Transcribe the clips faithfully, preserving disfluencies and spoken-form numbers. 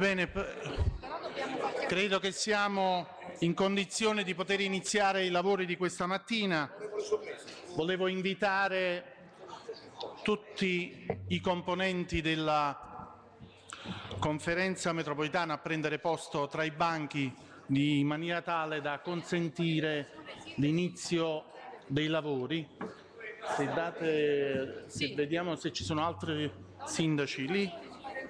Bene, credo che siamo in condizione di poter iniziare i lavori di questa mattina. Volevo invitare tutti i componenti della Conferenza metropolitana a prendere posto tra i banchi in maniera tale da consentire l'inizio dei lavori. Se, date, se vediamo se ci sono altri sindaci lì.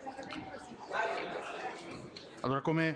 Allora, come,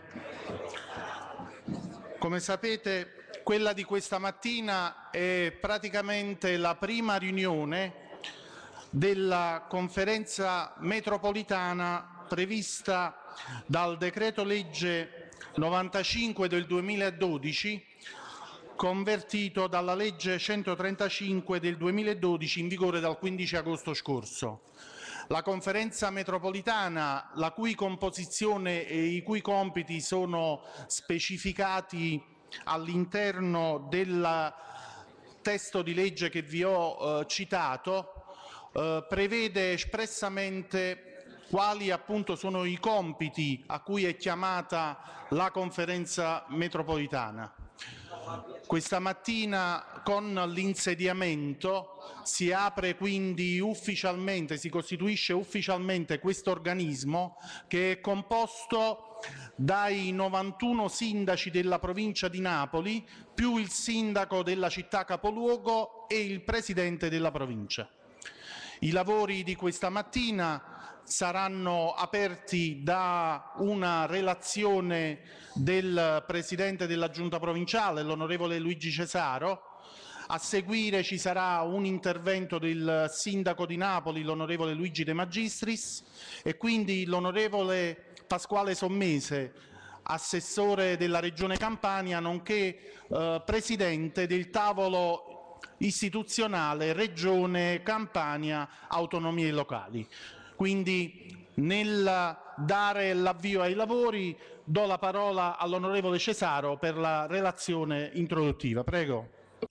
come sapete, quella di questa mattina è praticamente la prima riunione della conferenza metropolitana prevista dal decreto legge novantacinque del duemiladodici, convertito dalla legge centotrentacinque del duemiladodici in vigore dal quindici agosto scorso. La conferenza metropolitana, la cui composizione e i cui compiti sono specificati all'interno del testo di legge che vi ho eh, citato, eh, prevede espressamente quali appunto sono i compiti a cui è chiamata la conferenza metropolitana. Questa mattina con l'insediamento si apre quindi ufficialmente, si costituisce ufficialmente questo organismo che è composto dai novantuno sindaci della provincia di Napoli più il sindaco della città capoluogo e il presidente della provincia. I lavori di questa mattina saranno aperti da una relazione del Presidente della Giunta provinciale, l'onorevole Luigi Cesaro. A seguire ci sarà un intervento del Sindaco di Napoli, l'onorevole Luigi De Magistris, e quindi l'onorevole Pasquale Sommese, Assessore della Regione Campania, nonché eh, Presidente del tavolo istituzionale Regione Campania Autonomie Locali. Quindi nel dare l'avvio ai lavori do la parola all'onorevole Cesaro per la relazione introduttiva. Prego.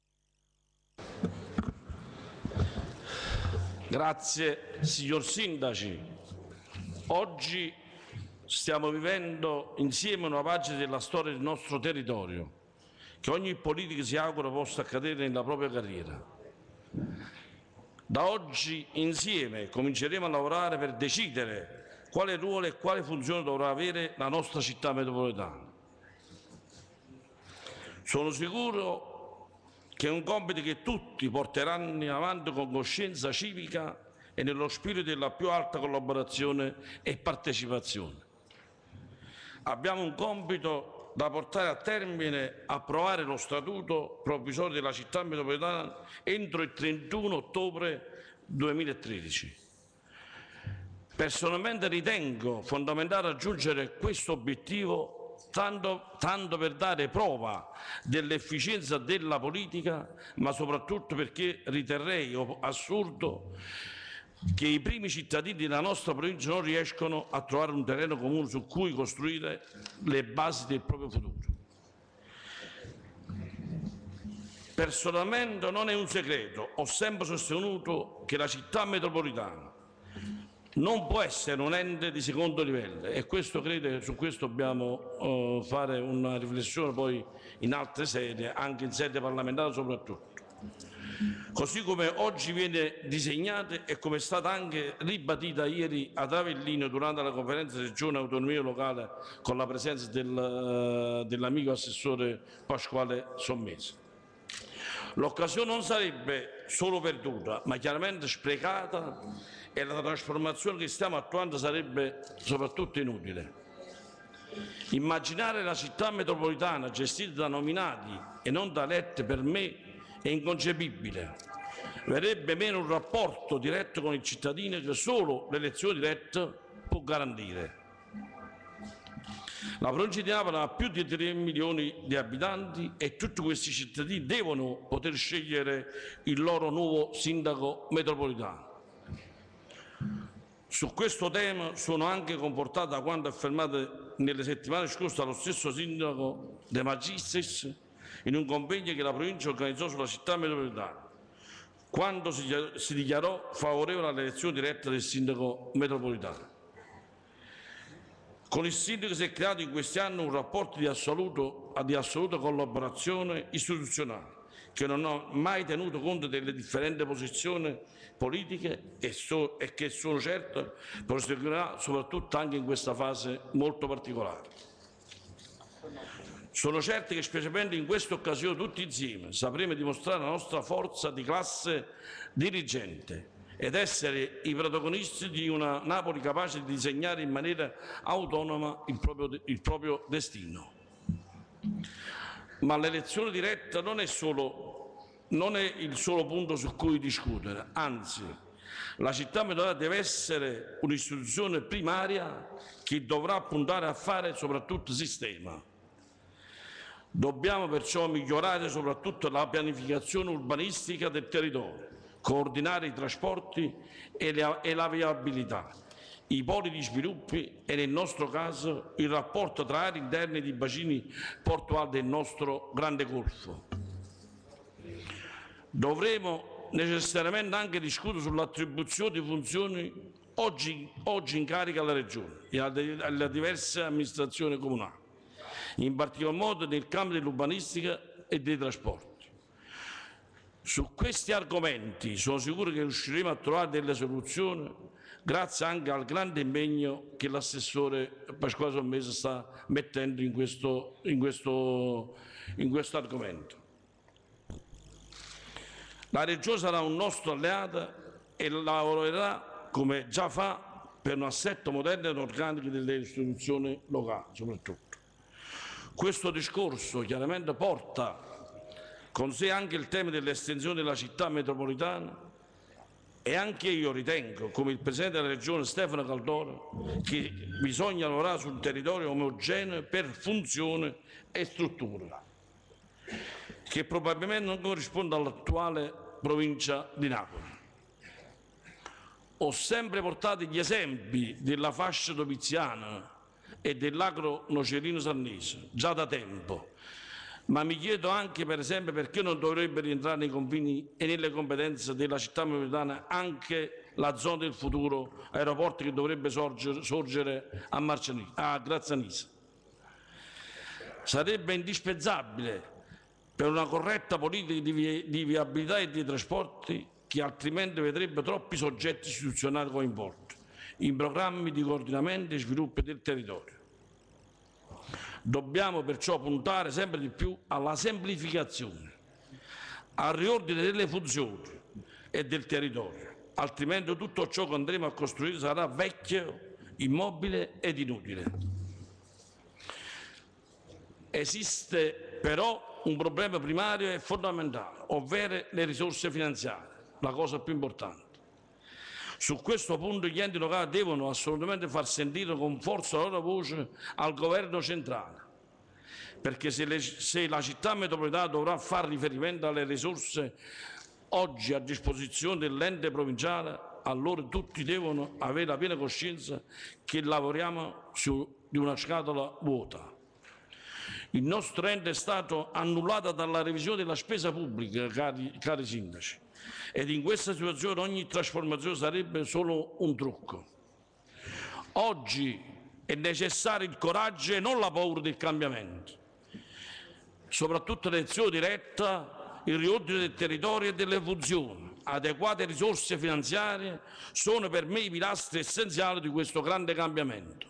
Grazie signor Sindaci. Oggi stiamo vivendo insieme una pagina della storia del nostro territorio che ogni politico si augura possa accadere nella propria carriera. Da oggi insieme cominceremo a lavorare per decidere quale ruolo e quale funzione dovrà avere la nostra città metropolitana. Sono sicuro che è un compito che tutti porteranno avanti con coscienza civica e nello spirito della più alta collaborazione e partecipazione. Abbiamo un compito da portare a termine, approvare lo statuto provvisorio della città metropolitana entro il trentuno ottobre duemilatredici. Personalmente ritengo fondamentale raggiungere questo obiettivo tanto, tanto per dare prova dell'efficienza della politica, ma soprattutto perché riterrei assurdo che i primi cittadini della nostra provincia non riescono a trovare un terreno comune su cui costruire le basi del proprio futuro. Personalmente non è un segreto, ho sempre sostenuto che la città metropolitana non può essere un ente di secondo livello e questo credo che su questo dobbiamo uh, fare una riflessione poi in altre sedi, anche in sede parlamentare soprattutto. Così come oggi viene disegnata e come è stata anche ribadita ieri ad Avellino durante la conferenza Regione Autonomia Locale con la presenza del, dell'amico assessore Pasquale Sommese. L'occasione non sarebbe solo perduta, ma chiaramente sprecata e la trasformazione che stiamo attuando sarebbe soprattutto inutile. Immaginare la città metropolitana gestita da nominati e non da eletti per me è inconcepibile. Verrebbe meno un rapporto diretto con il cittadino che solo l'elezione diretta può garantire. La provincia di Napoli ha più di tre milioni di abitanti e tutti questi cittadini devono poter scegliere il loro nuovo sindaco metropolitano. Su questo tema sono anche comportato da quanto affermato nelle settimane scorse dallo stesso sindaco De Magistris in un convegno che la provincia organizzò sulla città metropolitana, quando si, si dichiarò favorevole all'elezione diretta del sindaco metropolitano. Con il sindaco si è creato in questi anni un rapporto di, assoluto, di assoluta collaborazione istituzionale, che non ha mai tenuto conto delle differenti posizioni politiche e, so, e che sono certo proseguirà soprattutto anche in questa fase molto particolare. Sono certo che specialmente in questa occasione tutti insieme sapremo dimostrare la nostra forza di classe dirigente ed essere i protagonisti di una Napoli capace di disegnare in maniera autonoma il proprio, il proprio destino. Ma l'elezione diretta non è, solo, non è il solo punto su cui discutere, anzi la città metropolitana deve essere un'istituzione primaria che dovrà puntare a fare soprattutto sistema. Dobbiamo perciò migliorare soprattutto la pianificazione urbanistica del territorio, coordinare i trasporti e la, e la viabilità, i poli di sviluppo e nel nostro caso il rapporto tra aree interne di bacini portuali del nostro grande Golfo. Dovremo necessariamente anche discutere sull'attribuzione di funzioni oggi, oggi in carica alla Regione e alle, alle diverse amministrazioni comunali, in particolar modo nel campo dell'urbanistica e dei trasporti. Su questi argomenti sono sicuro che riusciremo a trovare delle soluzioni grazie anche al grande impegno che l'assessore Pasquale Sommese sta mettendo in questo, in questo, in questo argomento. La Regione sarà un nostro alleato e lavorerà come già fa per un assetto moderno ed organico delle istituzioni locali soprattutto. Questo discorso chiaramente porta con sé anche il tema dell'estensione della città metropolitana e anche io ritengo, come il Presidente della Regione Stefano Caldoro, che bisogna lavorare su un territorio omogeneo per funzione e struttura, che probabilmente non corrisponde all'attuale provincia di Napoli. Ho sempre portato gli esempi della fascia domiziana e dell'agro nocerino sannese, già da tempo, ma mi chiedo anche, per esempio, perché non dovrebbe rientrare nei confini e nelle competenze della città metropolitana anche la zona del futuro aeroporto che dovrebbe sorgere, sorgere a, Marciani, a Grazzanisa. Sarebbe indispensabile per una corretta politica di, vi, di viabilità e di trasporti che altrimenti vedrebbe troppi soggetti istituzionali coinvolti in programmi di coordinamento e sviluppo del territorio. Dobbiamo perciò puntare sempre di più alla semplificazione, al riordine delle funzioni e del territorio, altrimenti tutto ciò che andremo a costruire sarà vecchio, immobile ed inutile. Esiste però un problema primario e fondamentale, ovvero le risorse finanziarie, la cosa più importante. Su questo punto gli enti locali devono assolutamente far sentire con forza la loro voce al governo centrale, perché se, le, se la città metropolitana dovrà fare riferimento alle risorse oggi a disposizione dell'ente provinciale, allora tutti devono avere la piena coscienza che lavoriamo su di una scatola vuota. Il nostro ente è stato annullato dalla revisione della spesa pubblica, cari, cari sindaci, ed in questa situazione ogni trasformazione sarebbe solo un trucco. Oggi è necessario il coraggio e non la paura del cambiamento, soprattutto l'elezione diretta, il riordine del territorio e delle funzioni, adeguate risorse finanziarie sono per me i pilastri essenziali di questo grande cambiamento.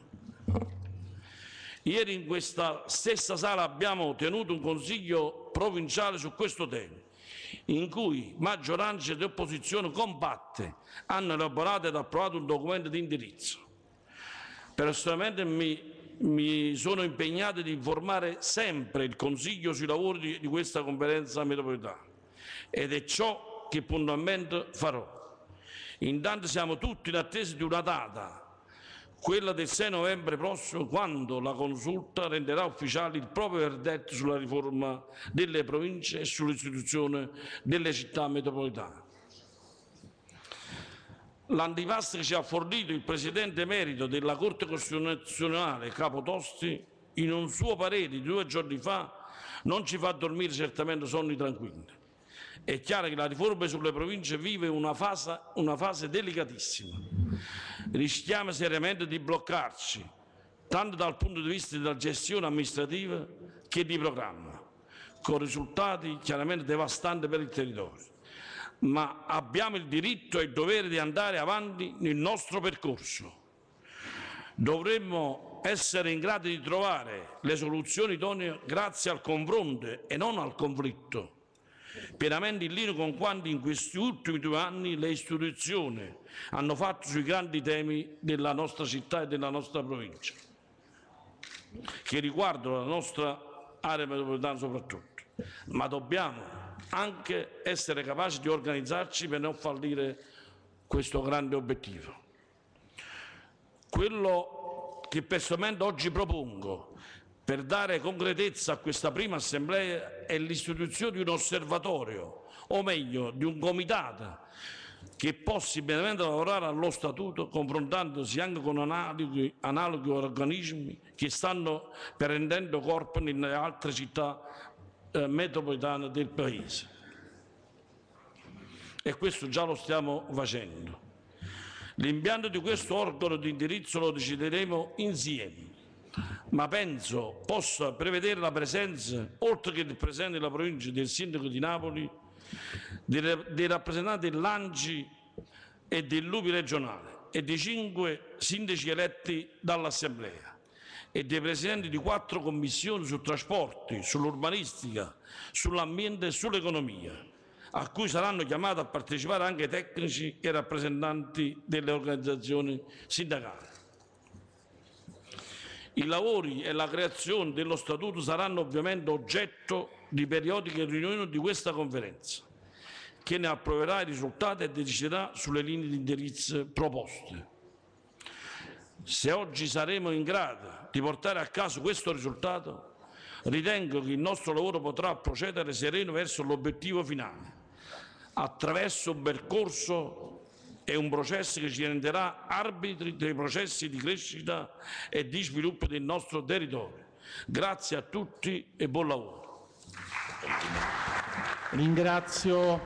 Ieri in questa stessa sala abbiamo tenuto un consiglio provinciale su questo tema, in cui maggioranza ed opposizione compatte hanno elaborato ed approvato un documento di indirizzo. Personalmente mi, mi sono impegnato ad informare sempre il Consiglio sui lavori di, di questa conferenza metropolitana ed è ciò che puntualmente farò. Intanto siamo tutti in attesa di una data, quella del sei novembre prossimo, quando la Consulta renderà ufficiale il proprio verdetto sulla riforma delle province e sull'istituzione delle città metropolitane. L'antipasto che ci ha fornito il Presidente emerito della Corte Costituzionale, Capo Tosti, in un suo parere di due giorni fa, non ci fa dormire certamente sonni tranquilli. È chiaro che la riforma sulle province vive una fase, una fase delicatissima. Rischiamo seriamente di bloccarci tanto dal punto di vista della gestione amministrativa che di programma, con risultati chiaramente devastanti per il territorio. Ma abbiamo il diritto e il dovere di andare avanti nel nostro percorso. Dovremmo essere in grado di trovare le soluzioni idonee grazie al confronto e non al conflitto, pienamente in linea con quanto in questi ultimi due anni le istituzioni hanno fatto sui grandi temi della nostra città e della nostra provincia, che riguardano la nostra area metropolitana soprattutto. Ma dobbiamo anche essere capaci di organizzarci per non fallire questo grande obiettivo. Quello che personalmente oggi propongo per dare concretezza a questa prima assemblea è l'istituzione di un osservatorio, o meglio di un comitato, che possa immediatamente lavorare allo statuto, confrontandosi anche con analoghi, analoghi organismi che stanno prendendo corpo nelle altre città eh, metropolitane del Paese. E questo già lo stiamo facendo. L'impianto di questo organo di indirizzo lo decideremo insieme, ma penso possa prevedere la presenza, oltre che del Presidente della Provincia, del Sindaco di Napoli, dei, dei rappresentanti dell'A N C I e dell'U P I regionale e dei cinque sindaci eletti dall'Assemblea e dei presidenti di quattro commissioni su trasporti, sull'urbanistica, sull'ambiente e sull'economia, a cui saranno chiamati a partecipare anche tecnici e rappresentanti delle organizzazioni sindacali. I lavori e la creazione dello Statuto saranno ovviamente oggetto di periodiche riunioni di questa conferenza, che ne approverà i risultati e deciderà sulle linee di indirizzo proposte. Se oggi saremo in grado di portare a casa questo risultato, ritengo che il nostro lavoro potrà procedere sereno verso l'obiettivo finale, attraverso un percorso e un processo che ci renderà arbitri dei processi di crescita e di sviluppo del nostro territorio. Grazie a tutti e buon lavoro. Ringrazio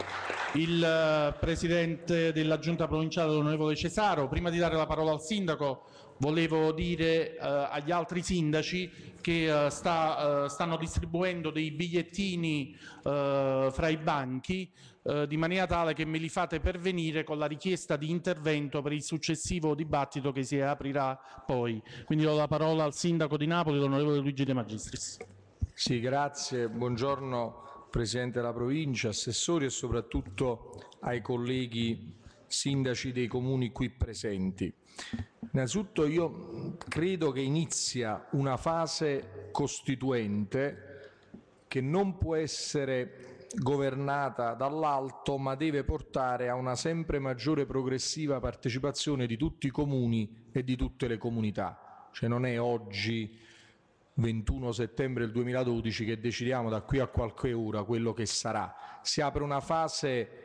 il Presidente della Giunta Provinciale, l'onorevole Cesaro. Prima di dare la parola al Sindaco, volevo dire eh, agli altri sindaci che eh, sta, eh, stanno distribuendo dei bigliettini eh, fra i banchi, eh, di maniera tale che me li fate pervenire con la richiesta di intervento per il successivo dibattito che si aprirà poi. Quindi do la parola al Sindaco di Napoli, l'onorevole Luigi De Magistris. Sì, grazie. Buongiorno Presidente della Provincia, assessori e soprattutto ai colleghi sindaci dei comuni qui presenti. Innanzitutto io credo che inizia una fase costituente che non può essere governata dall'alto, ma deve portare a una sempre maggiore progressiva partecipazione di tutti i comuni e di tutte le comunità. Cioè non è oggi ventuno settembre del duemiladodici che decidiamo da qui a qualche ora quello che sarà. Si apre una fase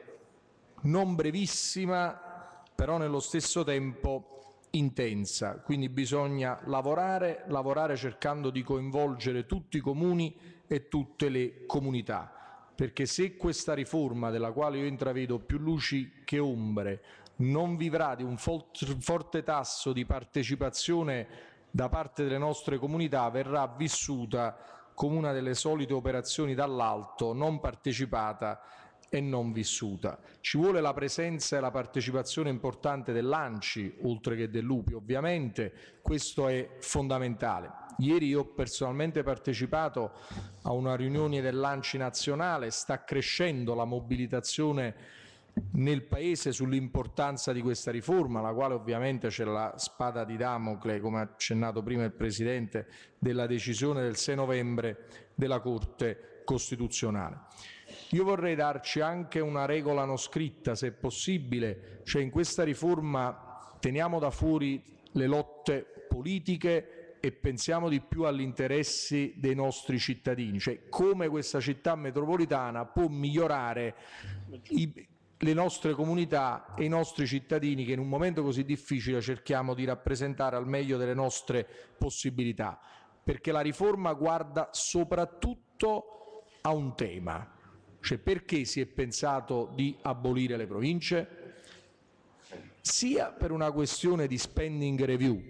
non brevissima, però nello stesso tempo intensa, quindi bisogna lavorare, lavorare cercando di coinvolgere tutti i comuni e tutte le comunità, perché se questa riforma, della quale io intravedo più luci che ombre, non vivrà di un forte tasso di partecipazione da parte delle nostre comunità, verrà vissuta come una delle solite operazioni dall'alto, non partecipata e non vissuta. Ci vuole la presenza e la partecipazione importante dell'A N C I, oltre che dell'U P I ovviamente, questo è fondamentale. Ieri io ho personalmente partecipato a una riunione dell'A N C I nazionale, sta crescendo la mobilitazione nel Paese sull'importanza di questa riforma, la quale ovviamente c'è la spada di Damocle, come ha accennato prima il Presidente, della decisione del sei novembre della Corte Costituzionale. Io vorrei darci anche una regola non scritta, se possibile, cioè in questa riforma teniamo da fuori le lotte politiche e pensiamo di più agli interessi dei nostri cittadini, cioè come questa città metropolitana può migliorare i le nostre comunità e i nostri cittadini che in un momento così difficile cerchiamo di rappresentare al meglio delle nostre possibilità, perché la riforma guarda soprattutto a un tema, cioè perché si è pensato di abolire le province? Sia per una questione di spending review,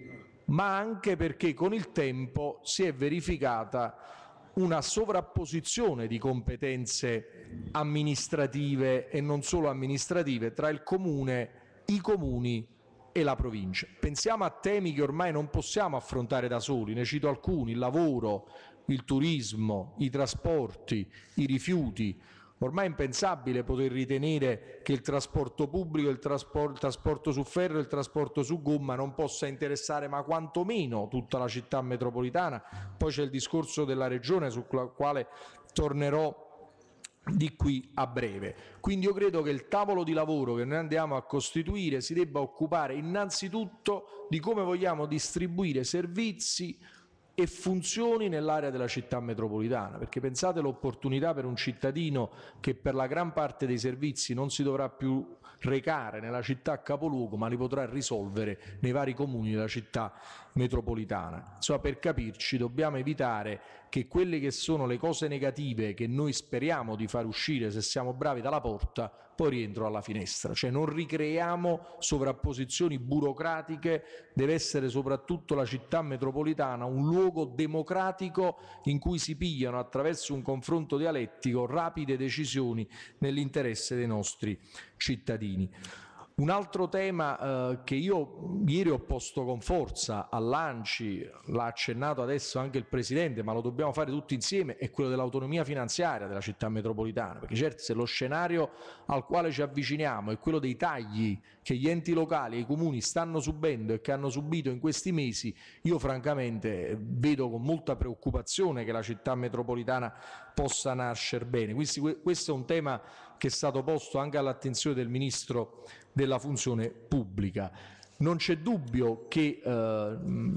ma anche perché con il tempo si è verificata una sovrapposizione di competenze amministrative e non solo amministrative tra il Comune, i Comuni e la Provincia. Pensiamo a temi che ormai non possiamo affrontare da soli, ne cito alcuni: il lavoro, il turismo, i trasporti, i rifiuti. Ormai è impensabile poter ritenere che il trasporto pubblico, il trasporto, il trasporto su ferro e il trasporto su gomma non possa interessare ma quantomeno tutta la città metropolitana. Poi c'è il discorso della Regione, sul quale tornerò di qui a breve. Quindi io credo che il tavolo di lavoro che noi andiamo a costituire si debba occupare innanzitutto di come vogliamo distribuire servizi e funzioni nell'area della città metropolitana, perché pensate l'opportunità per un cittadino che per la gran parte dei servizi non si dovrà più recare nella città capoluogo, ma li potrà risolvere nei vari comuni della città metropolitana. Insomma, per capirci, dobbiamo evitare che quelle che sono le cose negative che noi speriamo di far uscire, se siamo bravi, dalla porta, poi rientrano alla finestra. Cioè non ricreiamo sovrapposizioni burocratiche, deve essere soprattutto la città metropolitana un luogo democratico in cui si pigliano, attraverso un confronto dialettico, rapide decisioni nell'interesse dei nostri cittadini. Un altro tema eh, che io ieri ho posto con forza all'ANCI, l'ha accennato adesso anche il Presidente, ma lo dobbiamo fare tutti insieme, è quello dell'autonomia finanziaria della città metropolitana, perché certo, se lo scenario al quale ci avviciniamo è quello dei tagli che gli enti locali e i comuni stanno subendo e che hanno subito in questi mesi, io francamente vedo con molta preoccupazione che la città metropolitana possa nascere bene. Quindi questo è un tema che è stato posto anche all'attenzione del Ministro della Funzione Pubblica. Non c'è dubbio che eh,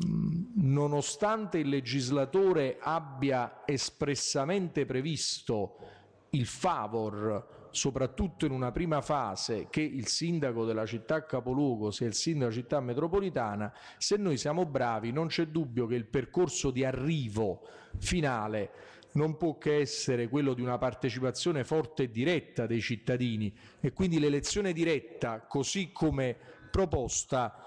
nonostante il legislatore abbia espressamente previsto il favor, soprattutto in una prima fase, che il sindaco della città capoluogo sia il sindaco della città metropolitana, se noi siamo bravi non c'è dubbio che il percorso di arrivo finale non può che essere quello di una partecipazione forte e diretta dei cittadini, e quindi l'elezione diretta, così come proposta,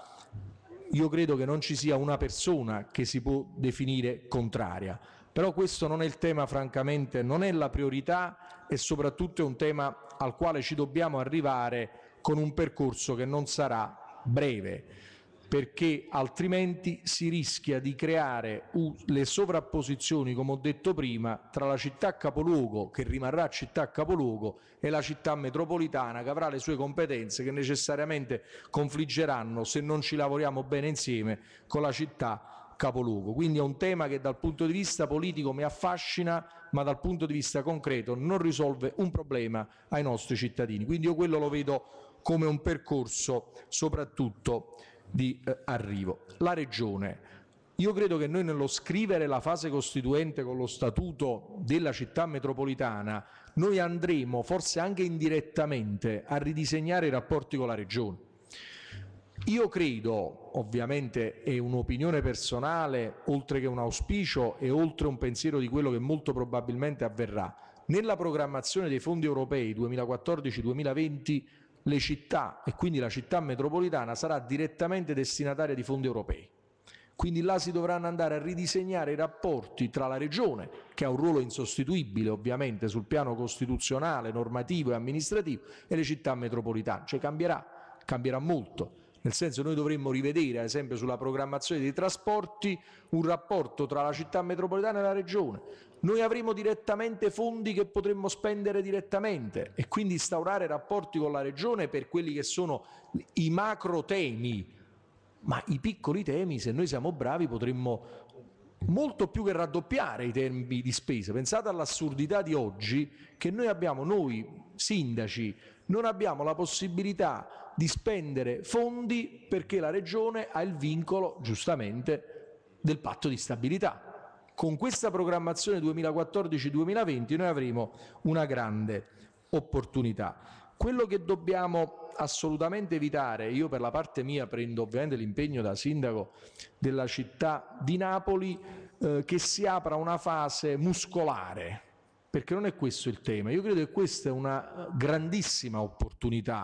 io credo che non ci sia una persona che si può definire contraria. Però questo non è il tema, francamente, non è la priorità, e soprattutto è un tema al quale ci dobbiamo arrivare con un percorso che non sarà breve, perché altrimenti si rischia di creare le sovrapposizioni, come ho detto prima, tra la città capoluogo, che rimarrà città capoluogo, e la città metropolitana, che avrà le sue competenze che necessariamente confliggeranno, se non ci lavoriamo bene insieme, con la città capoluogo. Quindi è un tema che dal punto di vista politico mi affascina, ma dal punto di vista concreto non risolve un problema ai nostri cittadini. Quindi io quello lo vedo come un percorso soprattutto di eh, arrivo. La Regione. Io credo che noi nello scrivere la fase costituente con lo statuto della città metropolitana, noi andremo forse anche indirettamente a ridisegnare i rapporti con la Regione. Io credo, ovviamente è un'opinione personale, oltre che un auspicio e oltre un pensiero di quello che molto probabilmente avverrà, nella programmazione dei fondi europei duemilaquattordici duemilaventi le città, e quindi la città metropolitana, sarà direttamente destinataria di fondi europei. Quindi là si dovranno andare a ridisegnare i rapporti tra la Regione, che ha un ruolo insostituibile ovviamente sul piano costituzionale, normativo e amministrativo, e le città metropolitane. Cioè cambierà, cambierà molto. Nel senso, noi dovremmo rivedere, ad esempio sulla programmazione dei trasporti, un rapporto tra la città metropolitana e la Regione. Noi avremo direttamente fondi che potremmo spendere direttamente e quindi instaurare rapporti con la Regione per quelli che sono i macro temi, ma i piccoli temi, se noi siamo bravi, potremmo molto più che raddoppiare i tempi di spesa. Pensate all'assurdità di oggi, che noi abbiamo, noi sindaci, non abbiamo la possibilità di spendere fondi perché la Regione ha il vincolo, giustamente, del patto di stabilità. Con questa programmazione duemilaquattordici duemilaventi noi avremo una grande opportunità. Quello che dobbiamo assolutamente evitare, io per la parte mia prendo ovviamente l'impegno da sindaco della città di Napoli, eh, che si apra una fase muscolare, perché non è questo il tema. Io credo che questa è una grandissima opportunità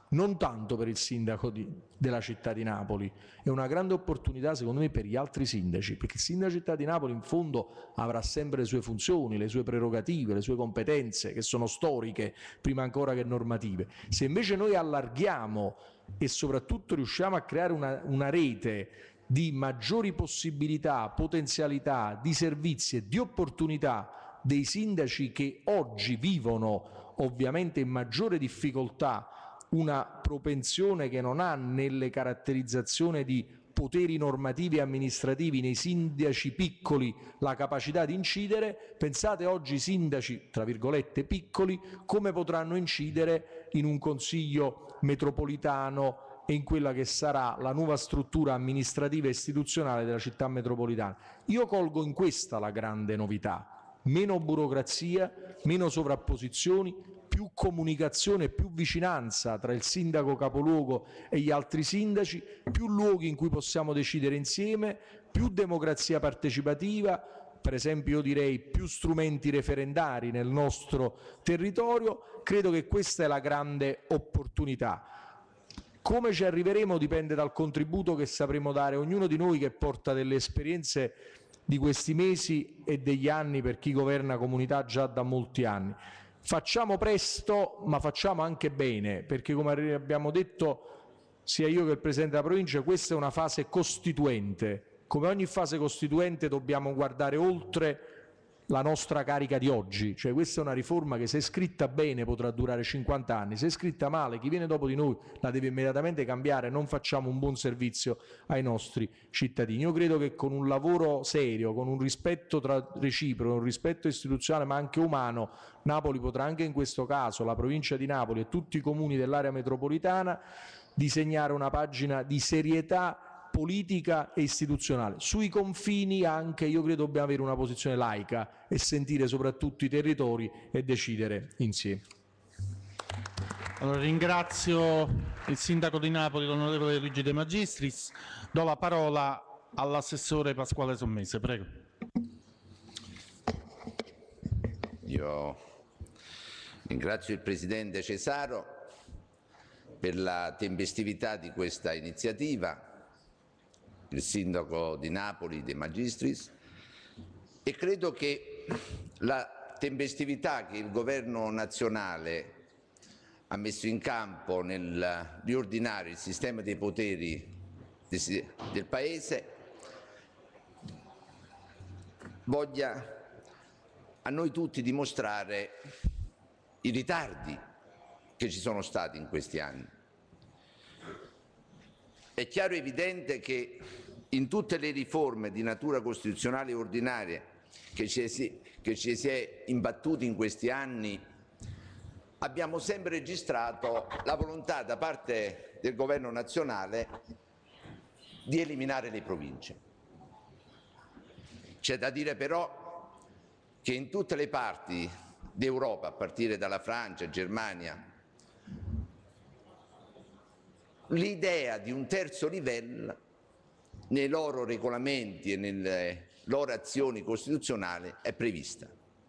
non tanto per il sindaco di, della città di Napoli, è una grande opportunità secondo me per gli altri sindaci, perché il sindaco della città di Napoli in fondo avrà sempre le sue funzioni, le sue prerogative, le sue competenze che sono storiche prima ancora che normative. Se invece noi allarghiamo e soprattutto riusciamo a creare una, una rete di maggiori possibilità, potenzialità, di servizi e di opportunità dei sindaci che oggi vivono ovviamente in maggiore difficoltà una propensione che non ha nelle caratterizzazioni di poteri normativi e amministrativi nei sindaci piccoli la capacità di incidere, pensate oggi i sindaci, tra virgolette, piccoli, come potranno incidere in un consiglio metropolitano e in quella che sarà la nuova struttura amministrativa e istituzionale della città metropolitana. Io colgo in questa la grande novità: meno burocrazia, meno sovrapposizioni, più comunicazione, più vicinanza tra il sindaco capoluogo e gli altri sindaci, più luoghi in cui possiamo decidere insieme, più democrazia partecipativa, per esempio io direi più strumenti referendari nel nostro territorio. Credo che questa è la grande opportunità. Come ci arriveremo dipende dal contributo che sapremo dare ognuno di noi che porta delle esperienze di questi mesi e degli anni per chi governa comunità già da molti anni. Facciamo presto, ma facciamo anche bene, perché come abbiamo detto sia io che il Presidente della Provincia, questa è una fase costituente. Come ogni fase costituente dobbiamo guardare oltre la nostra carica di oggi, cioè questa è una riforma che se scritta bene potrà durare cinquanta anni, se scritta male chi viene dopo di noi la deve immediatamente cambiare, non facciamo un buon servizio ai nostri cittadini. Io credo che con un lavoro serio, con un rispetto tra reciproco, un rispetto istituzionale ma anche umano, Napoli potrà anche in questo caso, la provincia di Napoli e tutti i comuni dell'area metropolitana, disegnare una pagina di serietà politica e istituzionale. Sui confini anche io credo dobbiamo avere una posizione laica e sentire soprattutto i territori e decidere insieme. Allora, ringrazio il sindaco di Napoli, l'onorevole Luigi De Magistris. Do la parola all'assessore Pasquale Sommese. Prego. Io ringrazio il Presidente Cesaro per la tempestività di questa iniziativa, il Sindaco di Napoli De Magistris, e credo che la tempestività che il Governo nazionale ha messo in campo nel riordinare il sistema dei poteri del Paese voglia a noi tutti dimostrare i ritardi che ci sono stati in questi anni. È chiaro e evidente che in tutte le riforme di natura costituzionale e ordinaria che ci, si, che ci si è imbattuti in questi anni abbiamo sempre registrato la volontà da parte del Governo nazionale di eliminare le province. C'è da dire però che in tutte le parti d'Europa, a partire dalla Francia, Germania, l'idea di un terzo livello nei loro regolamenti e nelle loro azioni costituzionali è prevista.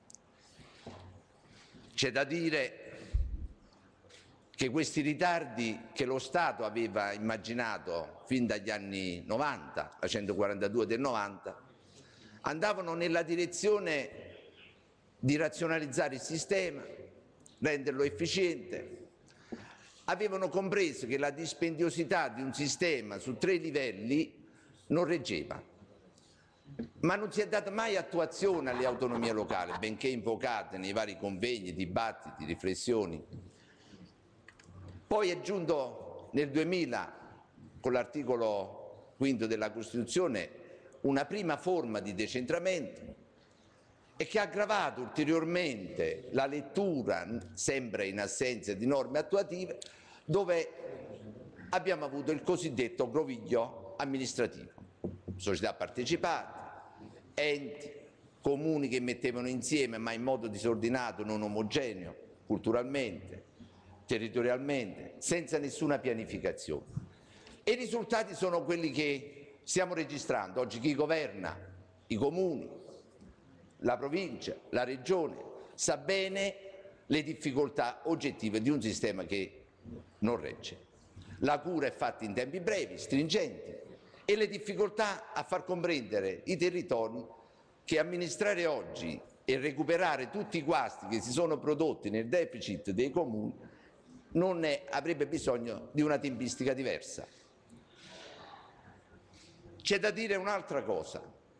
C'è da dire che questi ritardi che lo Stato aveva immaginato fin dagli anni novanta, la centoquarantadue del novanta, andavano nella direzione di razionalizzare il sistema, renderlo efficiente. Avevano compreso che la dispendiosità di un sistema su tre livelli non reggeva, ma non si è data mai attuazione alle autonomie locali, benché invocate nei vari convegni, dibattiti, riflessioni. Poi è giunto nel duemila, con l'articolo quinto della Costituzione, una prima forma di decentramento e che ha aggravato ulteriormente la lettura, sempre in assenza di norme attuative, dove abbiamo avuto il cosiddetto groviglio amministrativo. Società partecipate, enti, comuni che mettevano insieme ma in modo disordinato, non omogeneo, culturalmente, territorialmente, senza nessuna pianificazione. E i risultati sono quelli che stiamo registrando. Oggi chi governa i comuni, la provincia, la regione, sa bene le difficoltà oggettive di un sistema che non regge. La cura è fatta in tempi brevi, stringenti, e le difficoltà a far comprendere i territori che amministrare oggi e recuperare tutti i guasti che si sono prodotti nel deficit dei comuni non è, avrebbe bisogno di una tempistica diversa. C'è da dire un'altra cosa,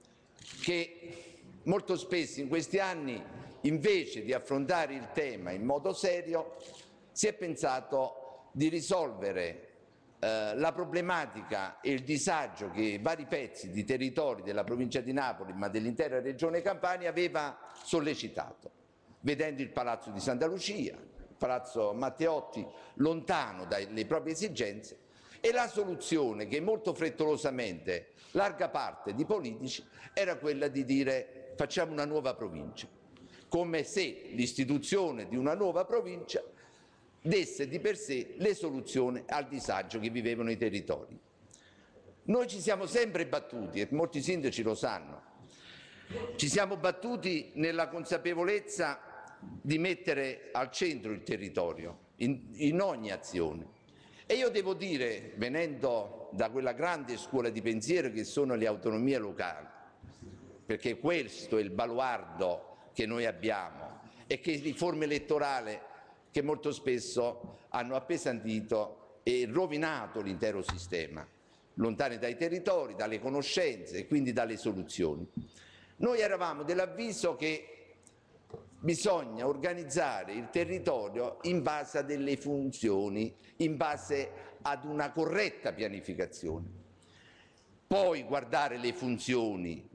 che molto spesso in questi anni, invece di affrontare il tema in modo serio, si è pensato di risolvere eh, la problematica e il disagio che vari pezzi di territori della provincia di Napoli, ma dell'intera regione Campania, aveva sollecitato, vedendo il Palazzo di Santa Lucia, il Palazzo Matteotti, lontano dalle proprie esigenze, e la soluzione che molto frettolosamente larga parte di politici era quella di dire facciamo una nuova provincia, come se l'istituzione di una nuova provincia desse di per sé le soluzioni al disagio che vivevano i territori. Noi ci siamo sempre battuti, e molti sindaci lo sanno, ci siamo battuti nella consapevolezza di mettere al centro il territorio in, in ogni azione. E io devo dire, venendo da quella grande scuola di pensiero che sono le autonomie locali, perché questo è il baluardo che noi abbiamo e che riforme elettorali che molto spesso hanno appesantito e rovinato l'intero sistema, lontani dai territori, dalle conoscenze e quindi dalle soluzioni. Noi eravamo dell'avviso che bisogna organizzare il territorio in base a delle funzioni, in base ad una corretta pianificazione. Poi guardare le funzioni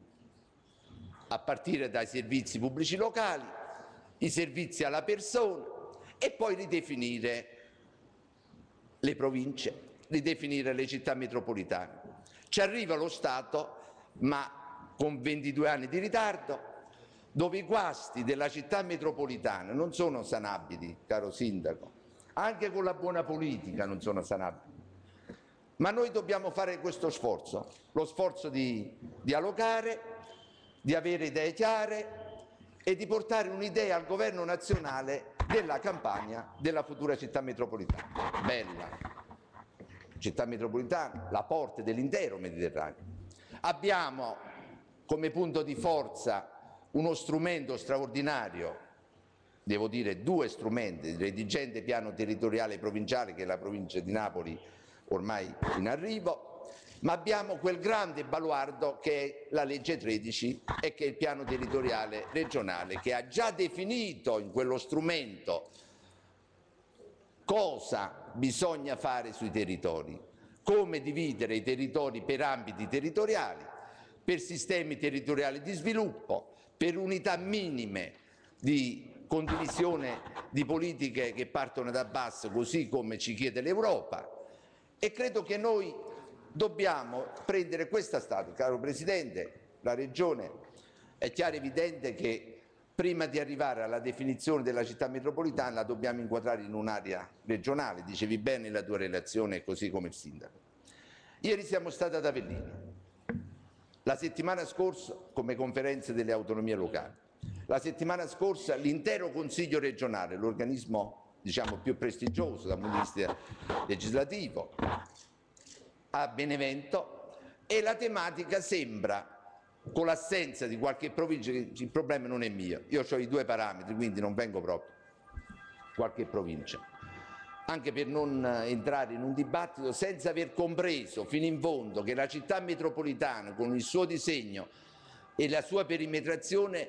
a partire dai servizi pubblici locali, i servizi alla persona, e poi ridefinire le province, ridefinire le città metropolitane. Ci arriva lo Stato, ma con ventidue anni di ritardo, dove i guasti della città metropolitana non sono sanabili, caro Sindaco, anche con la buona politica non sono sanabili. Ma noi dobbiamo fare questo sforzo, lo sforzo di dialogare, di avere idee chiare e di portare un'idea al governo nazionale della Campania, della futura città metropolitana. Bella, città metropolitana, la porta dell'intero Mediterraneo. Abbiamo come punto di forza uno strumento straordinario, devo dire due strumenti, il redigente piano territoriale provinciale che è la provincia di Napoli ormai in arrivo, ma abbiamo quel grande baluardo che è la legge tredici e che è il piano territoriale regionale, che ha già definito in quello strumento cosa bisogna fare sui territori, come dividere i territori per ambiti territoriali, per sistemi territoriali di sviluppo, per unità minime di condivisione di politiche che partono da basso, così come ci chiede l'Europa. E credo che noi dobbiamo prendere questa strada, caro Presidente. La Regione è chiaro e evidente che prima di arrivare alla definizione della città metropolitana la dobbiamo inquadrare in un'area regionale, dicevi bene la tua relazione, così come il Sindaco. Ieri siamo stati ad Avellino, la settimana scorsa come conferenza delle autonomie locali, la settimana scorsa l'intero Consiglio regionale, l'organismo diciamo più prestigioso dal punto di vista legislativo, a Benevento, e la tematica sembra, con l'assenza di qualche provincia, il problema non è mio, io ho i due parametri, quindi non vengo proprio, qualche provincia, anche per non entrare in un dibattito senza aver compreso fino in fondo che la città metropolitana con il suo disegno e la sua perimetrazione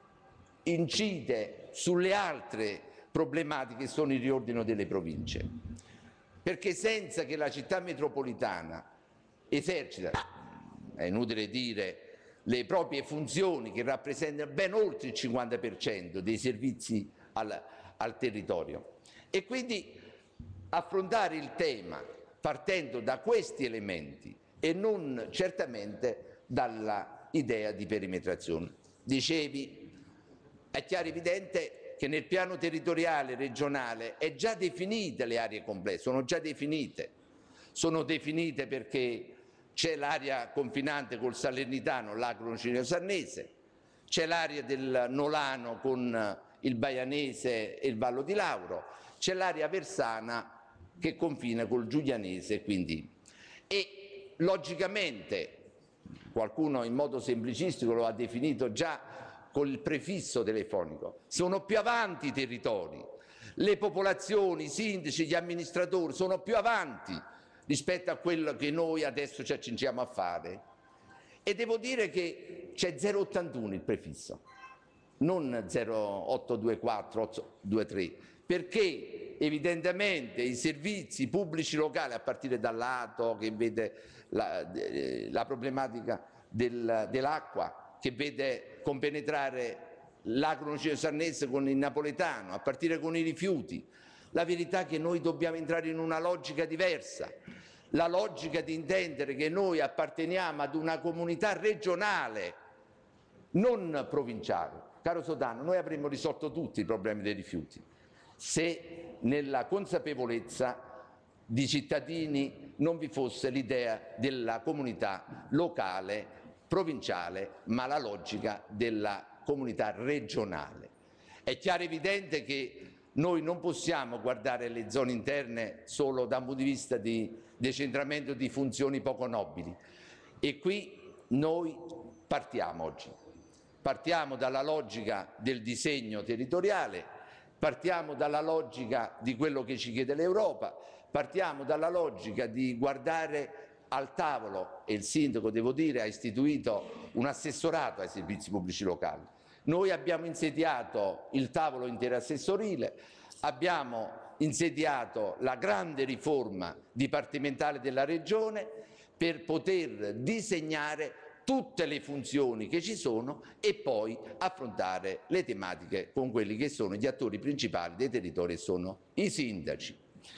incide sulle altre problematiche che sono il riordino delle province, perché senza che la città metropolitana esercita, è inutile dire, le proprie funzioni che rappresentano ben oltre il cinquanta per cento dei servizi al, al territorio, e quindi affrontare il tema partendo da questi elementi e non certamente dalla idea di perimetrazione. Dicevi, è chiaro e evidente che nel piano territoriale regionale è già definite le aree complesse, sono già definite, sono definite perché c'è l'area confinante col Salernitano, l'Agro Sarnese, c'è l'area del Nolano con il Baianese e il Vallo di Lauro, c'è l'area versana che confina col Giulianese, quindi. E logicamente qualcuno in modo semplicistico lo ha definito già col prefisso telefonico, sono più avanti i territori, le popolazioni, i sindaci, gli amministratori sono più avanti rispetto a quello che noi adesso ci accingiamo a fare. E devo dire che c'è zero ottantuno il prefisso, non zero otto due quattro otto due tre, perché evidentemente i servizi pubblici locali, a partire dall'A T O che vede la, la problematica del, dell'acqua, che vede compenetrare l'agronocino sarnese con il napoletano, a partire con i rifiuti, la verità è che noi dobbiamo entrare in una logica diversa, la logica di intendere che noi apparteniamo ad una comunità regionale, non provinciale. Caro Sodano, noi avremmo risolto tutti i problemi dei rifiuti se nella consapevolezza di cittadini non vi fosse l'idea della comunità locale, provinciale, ma la logica della comunità regionale. È chiaro e evidente che noi non possiamo guardare le zone interne solo da un punto di vista di decentramento di funzioni poco nobili, e qui noi partiamo oggi. Partiamo dalla logica del disegno territoriale, partiamo dalla logica di quello che ci chiede l'Europa, partiamo dalla logica di guardare al tavolo, e il sindaco, devo dire, ha istituito un assessorato ai servizi pubblici locali. Noi abbiamo insediato il tavolo interassessorile, abbiamo insediato la grande riforma dipartimentale della Regione per poter disegnare tutte le funzioni che ci sono e poi affrontare le tematiche con quelli che sono gli attori principali dei territori, e sono i sindaci.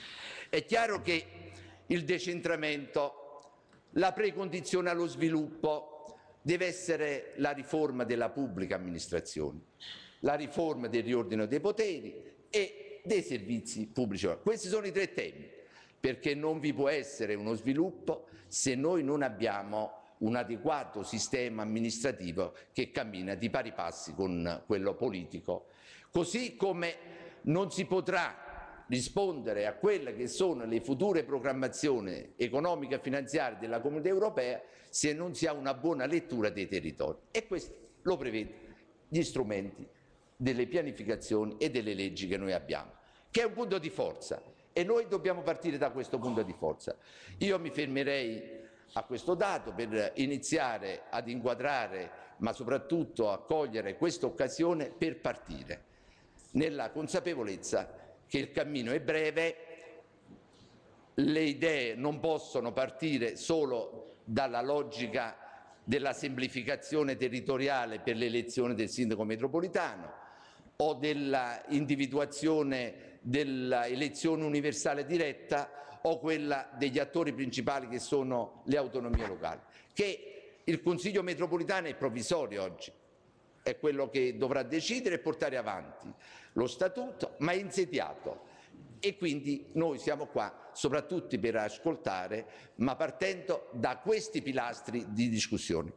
È chiaro che il decentramento, la precondizione allo sviluppo deve essere la riforma della pubblica amministrazione, la riforma del riordino dei poteri e dei servizi pubblici. Questi sono i tre temi, perché non vi può essere uno sviluppo se noi non abbiamo un adeguato sistema amministrativo che cammina di pari passi con quello politico. Così come non si potrà rispondere a quelle che sono le future programmazioni economiche e finanziarie della Comunità Europea se non si ha una buona lettura dei territori. E questo lo prevede gli strumenti delle pianificazioni e delle leggi che noi abbiamo, che è un punto di forza, e noi dobbiamo partire da questo punto di forza. Io mi fermerei a questo dato per iniziare ad inquadrare, ma soprattutto a cogliere questa occasione per partire, nella consapevolezza che il cammino è breve, le idee non possono partire solo dalla logica della semplificazione territoriale per l'elezione del sindaco metropolitano o dell'individuazione dell'elezione universale diretta o quella degli attori principali che sono le autonomie locali, che il Consiglio metropolitano è provvisorio oggi, è quello che dovrà decidere e portare avanti lo statuto, ma è insediato, e quindi noi siamo qua soprattutto per ascoltare, ma partendo da questi pilastri di discussione.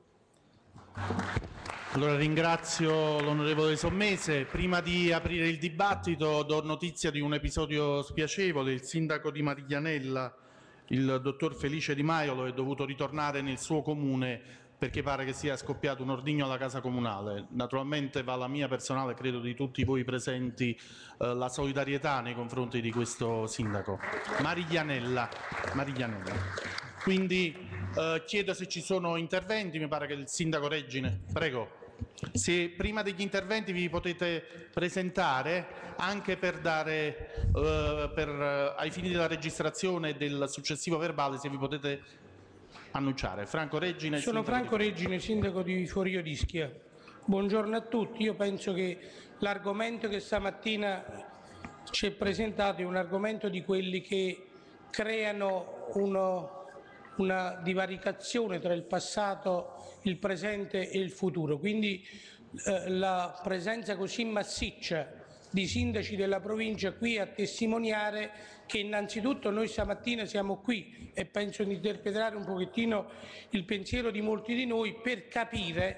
Allora ringrazio l'onorevole Sommese. Prima di aprire il dibattito do notizia di un episodio spiacevole. Il sindaco di Mariglianella, il dottor Felice Di Maiolo, è dovuto ritornare nel suo comune perché pare che sia scoppiato un ordigno alla casa comunale. Naturalmente va la mia personale, credo di tutti voi presenti, eh, la solidarietà nei confronti di questo sindaco. Mariglianella. Mariglianella. Quindi eh, chiedo se ci sono interventi, mi pare che il sindaco Regine, prego. Se prima degli interventi vi potete presentare anche per dare, eh, per, eh, ai fini della registrazione del successivo verbale, se vi potete annunciare. Franco Regine. Sono Franco di... Regine, sindaco di Forio d'Ischia. Buongiorno a tutti. Io penso che l'argomento che stamattina ci è presentato è un argomento di quelli che creano uno, una divaricazione tra il passato, il presente e il futuro. Quindi eh, la presenza così massiccia di sindaci della provincia qui a testimoniare che innanzitutto noi stamattina siamo qui, e penso di interpretare un pochettino il pensiero di molti di noi, per capire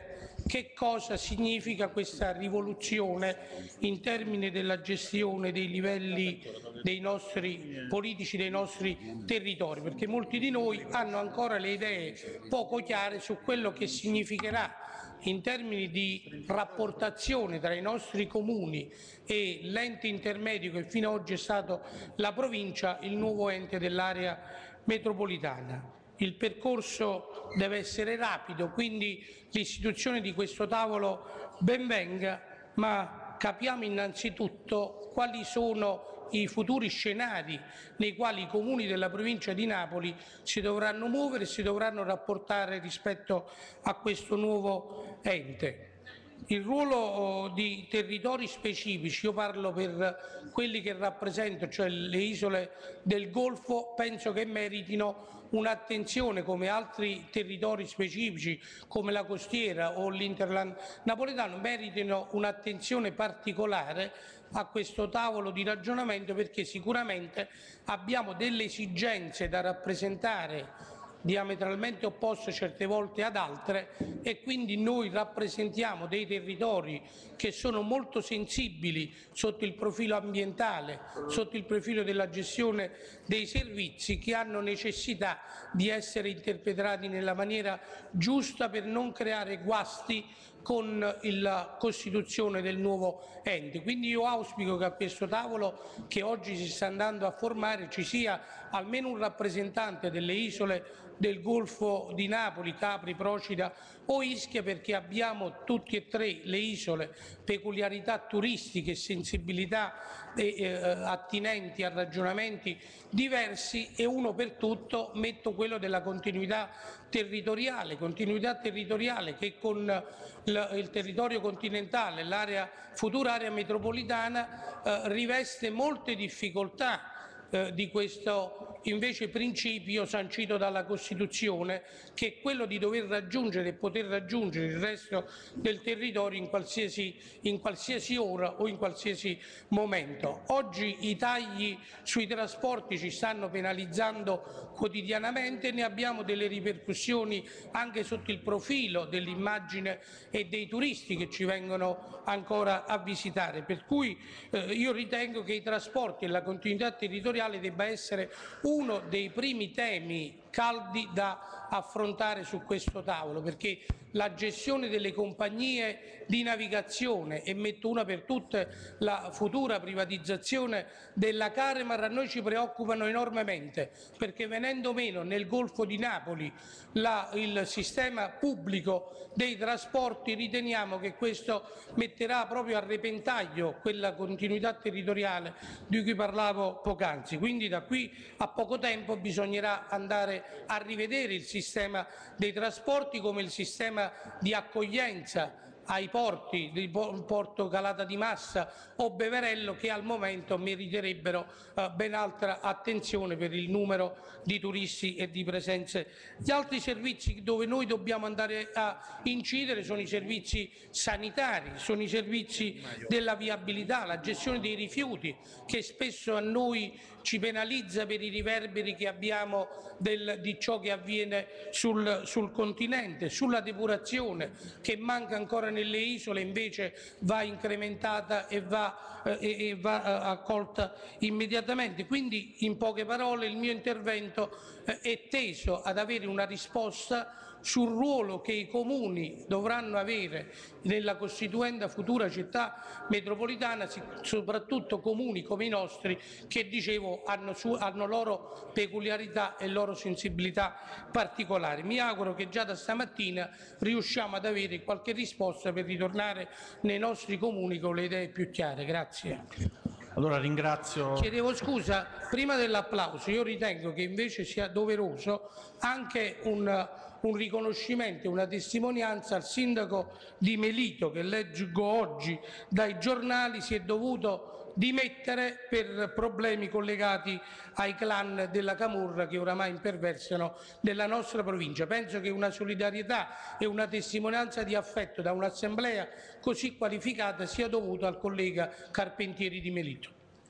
che cosa significa questa rivoluzione in termini della gestione dei livelli dei nostri politici, dei nostri territori, perché molti di noi hanno ancora le idee poco chiare su quello che significherà in termini di rapportazione tra i nostri comuni e l'ente intermedio che fino ad oggi è stato la provincia, il nuovo ente dell'area metropolitana. Il percorso deve essere rapido, quindi l'istituzione di questo tavolo ben venga, ma capiamo innanzitutto quali sono i futuri scenari nei quali i comuni della provincia di Napoli si dovranno muovere e si dovranno rapportare rispetto a questo nuovo ente. Il ruolo di territori specifici, io parlo per quelli che rappresento, cioè le isole del Golfo, penso che meritino un'attenzione come altri territori specifici come la costiera o l'Interland napoletano, meritino un'attenzione particolare a questo tavolo di ragionamento, perché sicuramente abbiamo delle esigenze da rappresentare diametralmente opposte certe volte ad altre, e quindi noi rappresentiamo dei territori che sono molto sensibili sotto il profilo ambientale, sotto il profilo della gestione dei servizi, che hanno necessità di essere interpretati nella maniera giusta per non creare guasti con la costituzione del nuovo ente. Quindi io auspico che a questo tavolo che oggi si sta andando a formare ci sia almeno un rappresentante delle isole del Golfo di Napoli, Capri, Procida o Ischia, perché abbiamo tutti e tre le isole peculiarità turistiche e sensibilità eh, eh, attinenti a ragionamenti diversi, e uno per tutto metto quello della continuità territoriale, continuità territoriale che con il, il territorio continentale, l'area futura area metropolitana eh, riveste molte difficoltà eh, di questo invece principio sancito dalla Costituzione, che è quello di dover raggiungere e poter raggiungere il resto del territorio in qualsiasi, in qualsiasi ora o in qualsiasi momento. Oggi i tagli sui trasporti ci stanno penalizzando quotidianamente, ne abbiamo delle ripercussioni anche sotto il profilo dell'immagine e dei turisti che ci vengono ancora a visitare, per cui eh, io ritengo che i trasporti e la continuità territoriale debba essere uno dei primi temi caldi da affrontare su questo tavolo, perché la gestione delle compagnie di navigazione, e metto una per tutte la futura privatizzazione della Caremar, a noi ci preoccupano enormemente, perché venendo meno nel Golfo di Napoli la, il sistema pubblico dei trasporti, riteniamo che questo metterà proprio a repentaglio quella continuità territoriale di cui parlavo poc'anzi. Quindi da qui a poco tempo bisognerà andare a rivedere il sistema dei trasporti, come il sistema di accoglienza ai porti, del porto Calata di Massa o Beverello, che al momento meriterebbero eh, ben altra attenzione per il numero di turisti e di presenze. Gli altri servizi dove noi dobbiamo andare a incidere sono i servizi sanitari, sono i servizi della viabilità, la gestione dei rifiuti, che spesso a noi ci penalizza per i riverberi che abbiamo del, di ciò che avviene sul, sul continente, sulla depurazione che manca ancora nelle isole, invece va incrementata e va, eh, e va eh, accolta immediatamente. Quindi, in poche parole, il mio intervento eh, è teso ad avere una risposta sul ruolo che i comuni dovranno avere nella costituenda futura città metropolitana, soprattutto comuni come i nostri che, dicevo, hanno, su, hanno loro peculiarità e loro sensibilità particolari. Mi auguro che già da stamattina riusciamo ad avere qualche risposta per ritornare nei nostri comuni con le idee più chiare. Grazie. Allora ringrazio. Chiedevo scusa, prima dell'applauso, io ritengo che invece sia doveroso anche un, un riconoscimento, una testimonianza al sindaco di Melito, che leggo oggi dai giornali si è dovuto dimettere per problemi collegati ai clan della Camorra che oramai imperversano nella nostra provincia. Penso che una solidarietà e una testimonianza di affetto da un'assemblea così qualificata sia dovuta al collega Carpentieri di Melito.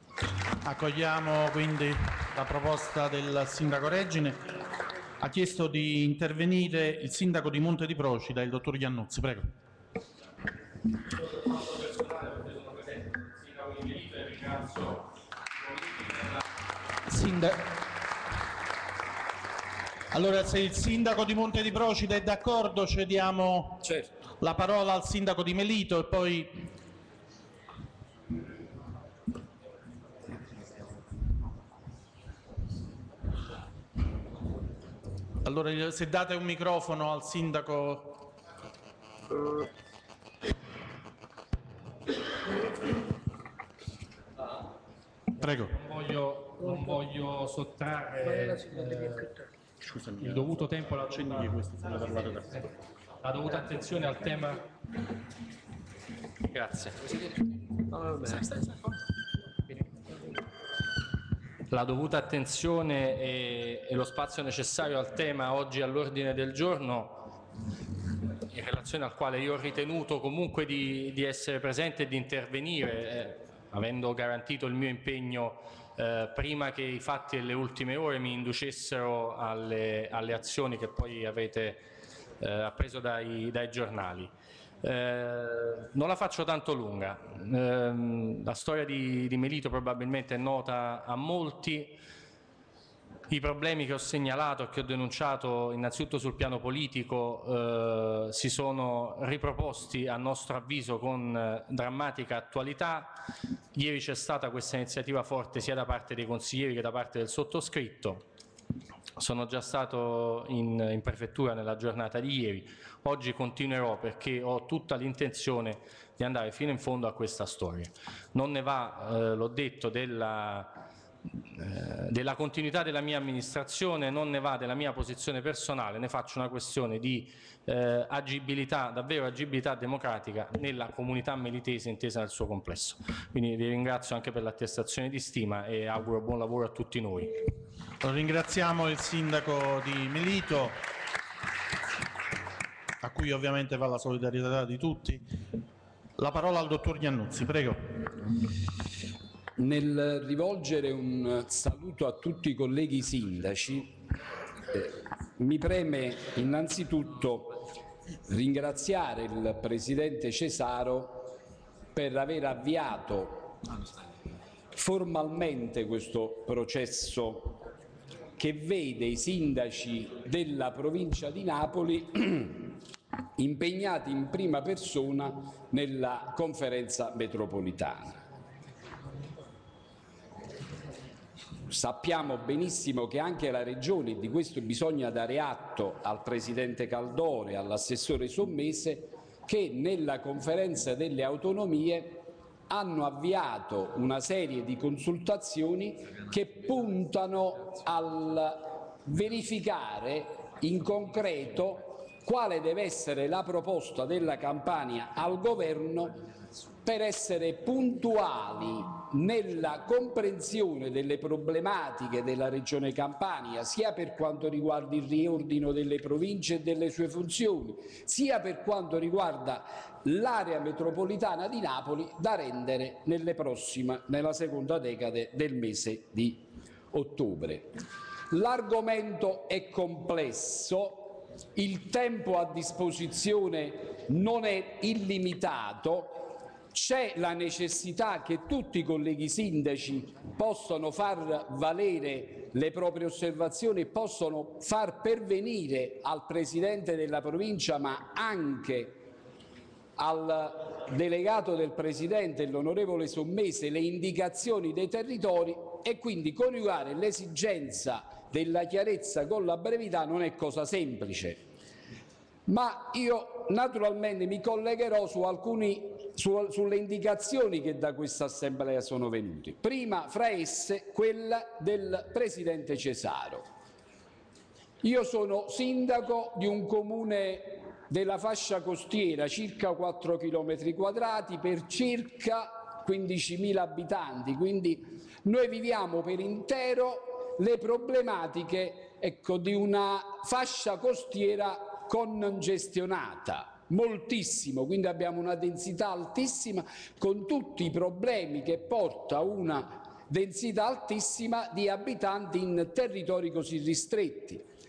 Accogliamo quindi la proposta del sindaco Regine. Ha chiesto di intervenire il sindaco di Monte di Procida, il dottor Iannuzzi. Prego. Sindaco. Allora, se il sindaco di Monte di Procida è d'accordo, cediamo certo. la parola al sindaco di Melito e poi... Allora, se date un microfono al sindaco... Prego. Non voglio, non voglio sottrarre eh, il dovuto tempo alla dovuta, la dovuta attenzione al tema. Grazie. La dovuta attenzione e, e lo spazio necessario al tema oggi all'ordine del giorno, in relazione al quale io ho ritenuto comunque di, di essere presente e di intervenire, eh, avendo garantito il mio impegno eh, prima che i fatti delle ultime ore mi inducessero alle, alle azioni che poi avrete eh, appreso dai, dai giornali. Eh, non la faccio tanto lunga, eh, la storia di, di Melito probabilmente è nota a molti. I problemi che ho segnalato e che ho denunciato innanzitutto sul piano politico eh, si sono riproposti a nostro avviso con eh, drammatica attualità. Ieri c'è stata questa iniziativa forte sia da parte dei consiglieri che da parte del sottoscritto. Sono già stato in, in prefettura nella giornata di ieri, oggi continuerò perché ho tutta l'intenzione di andare fino in fondo a questa storia. Non ne va, eh, l'ho detto, della... della continuità della mia amministrazione, non ne va della mia posizione personale, ne faccio una questione di eh, agibilità, davvero agibilità democratica nella comunità melitese intesa nel suo complesso. Quindi vi ringrazio anche per l'attestazione di stima e auguro buon lavoro a tutti noi. Ringraziamo il sindaco di Melito, a cui ovviamente va la solidarietà di tutti. La parola al dottor Iannuzzi, prego. Nel rivolgere un saluto a tutti i colleghi sindaci, eh, mi preme innanzitutto ringraziare il Presidente Cesaro per aver avviato formalmente questo processo che vede i sindaci della provincia di Napoli impegnati in prima persona nella conferenza metropolitana. Sappiamo benissimo che anche la Regione, di questo bisogna dare atto al Presidente Caldore e all'assessore Sommese, che nella conferenza delle autonomie hanno avviato una serie di consultazioni che puntano al verificare in concreto quale deve essere la proposta della Campania al Governo per essere puntuali nella comprensione delle problematiche della Regione Campania, sia per quanto riguarda il riordino delle province e delle sue funzioni, sia per quanto riguarda l'area metropolitana di Napoli, da rendere nelle prossime, nella seconda decade del mese di ottobre. L'argomento è complesso, il tempo a disposizione non è illimitato. C'è la necessità che tutti i colleghi sindaci possano far valere le proprie osservazioni e possano far pervenire al Presidente della provincia, ma anche al delegato del Presidente, l'onorevole Sommese, le indicazioni dei territori, e quindi coniugare l'esigenza della chiarezza con la brevità non è cosa semplice. Ma io naturalmente mi collegherò su alcuni Su, sulle indicazioni che da questa Assemblea sono venute. Prima fra esse quella del Presidente Cesaro. Io sono sindaco di un comune della fascia costiera, circa quattro chilometri quadrati per circa quindicimila abitanti, quindi noi viviamo per intero le problematiche, ecco, di una fascia costiera congestionata. Moltissimo, quindi abbiamo una densità altissima con tutti i problemi che porta una densità altissima di abitanti in territori così ristretti.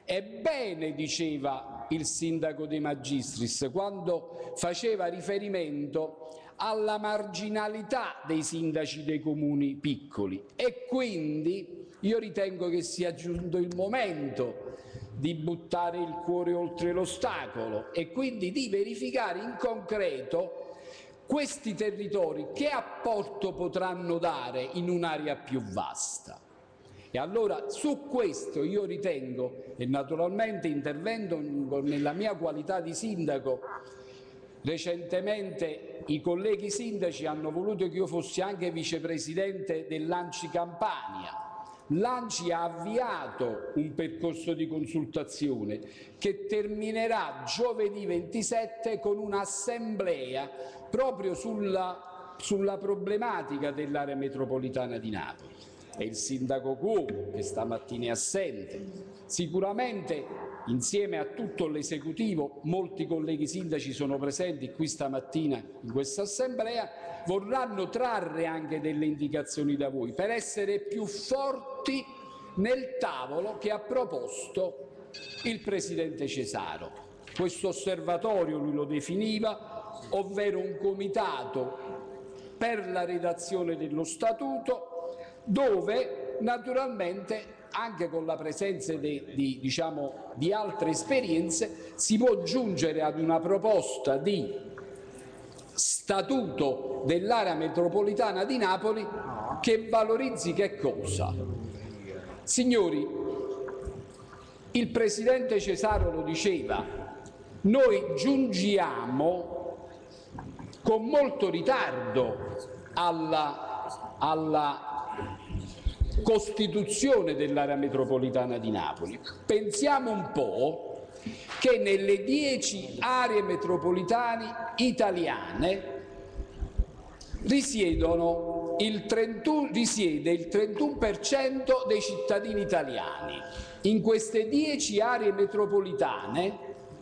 Ebbene, diceva il sindaco De Magistris quando faceva riferimento alla marginalità dei sindaci dei comuni piccoli, e quindi io ritengo che sia giunto il momento di buttare il cuore oltre l'ostacolo e quindi di verificare in concreto questi territori che apporto potranno dare in un'area più vasta. E allora su questo io ritengo, e naturalmente intervento nella mia qualità di sindaco, recentemente i colleghi sindaci hanno voluto che io fossi anche vicepresidente dell'Anci Campania. L'Anci ha avviato un percorso di consultazione che terminerà giovedì ventisette con un'assemblea proprio sulla, sulla problematica dell'area metropolitana di Napoli. E il sindaco Cuomo, che stamattina è assente, sicuramente insieme a tutto l'esecutivo, molti colleghi sindaci sono presenti qui stamattina in questa assemblea, vorranno trarre anche delle indicazioni da voi per essere più forti nel tavolo che ha proposto il presidente Cesaro. Questo osservatorio lui lo definiva, ovvero un comitato per la redazione dello statuto, dove naturalmente anche con la presenza di, di, diciamo, di altre esperienze si può giungere ad una proposta di statuto dell'area metropolitana di Napoli che valorizzi che cosa? Signori, il presidente Cesaro lo diceva, noi giungiamo con molto ritardo alla, alla costituzione dell'area metropolitana di Napoli. Pensiamo un po' che nelle dieci aree metropolitane italiane risiedono il trentuno, risiede il trentuno per cento dei cittadini italiani. In queste dieci aree metropolitane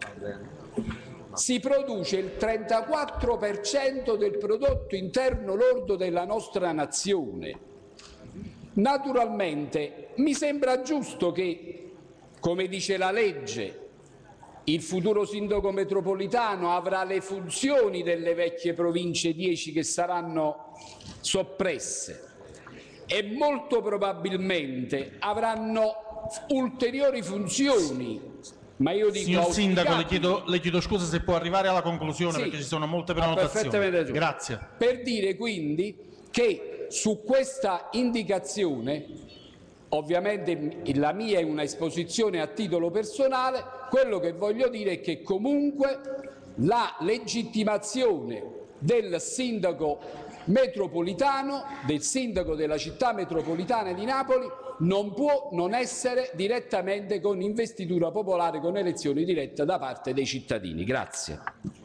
si produce il trentaquattro per cento del prodotto interno lordo della nostra nazione. Naturalmente mi sembra giusto che, come dice la legge, il futuro sindaco metropolitano avrà le funzioni delle vecchie province dieci che saranno soppresse e molto probabilmente avranno ulteriori funzioni. Ma io dico, signor Sindaco, le chiedo, le chiedo scusa se può arrivare alla conclusione, sì, perché ci sono molte prenotazioni. Grazie. Per dire quindi che su questa indicazione, ovviamente la mia è una esposizione a titolo personale, quello che voglio dire è che comunque la legittimazione del sindaco metropolitano, del sindaco della città metropolitana di Napoli, non può non essere direttamente con investitura popolare, con elezioni dirette da parte dei cittadini. Grazie.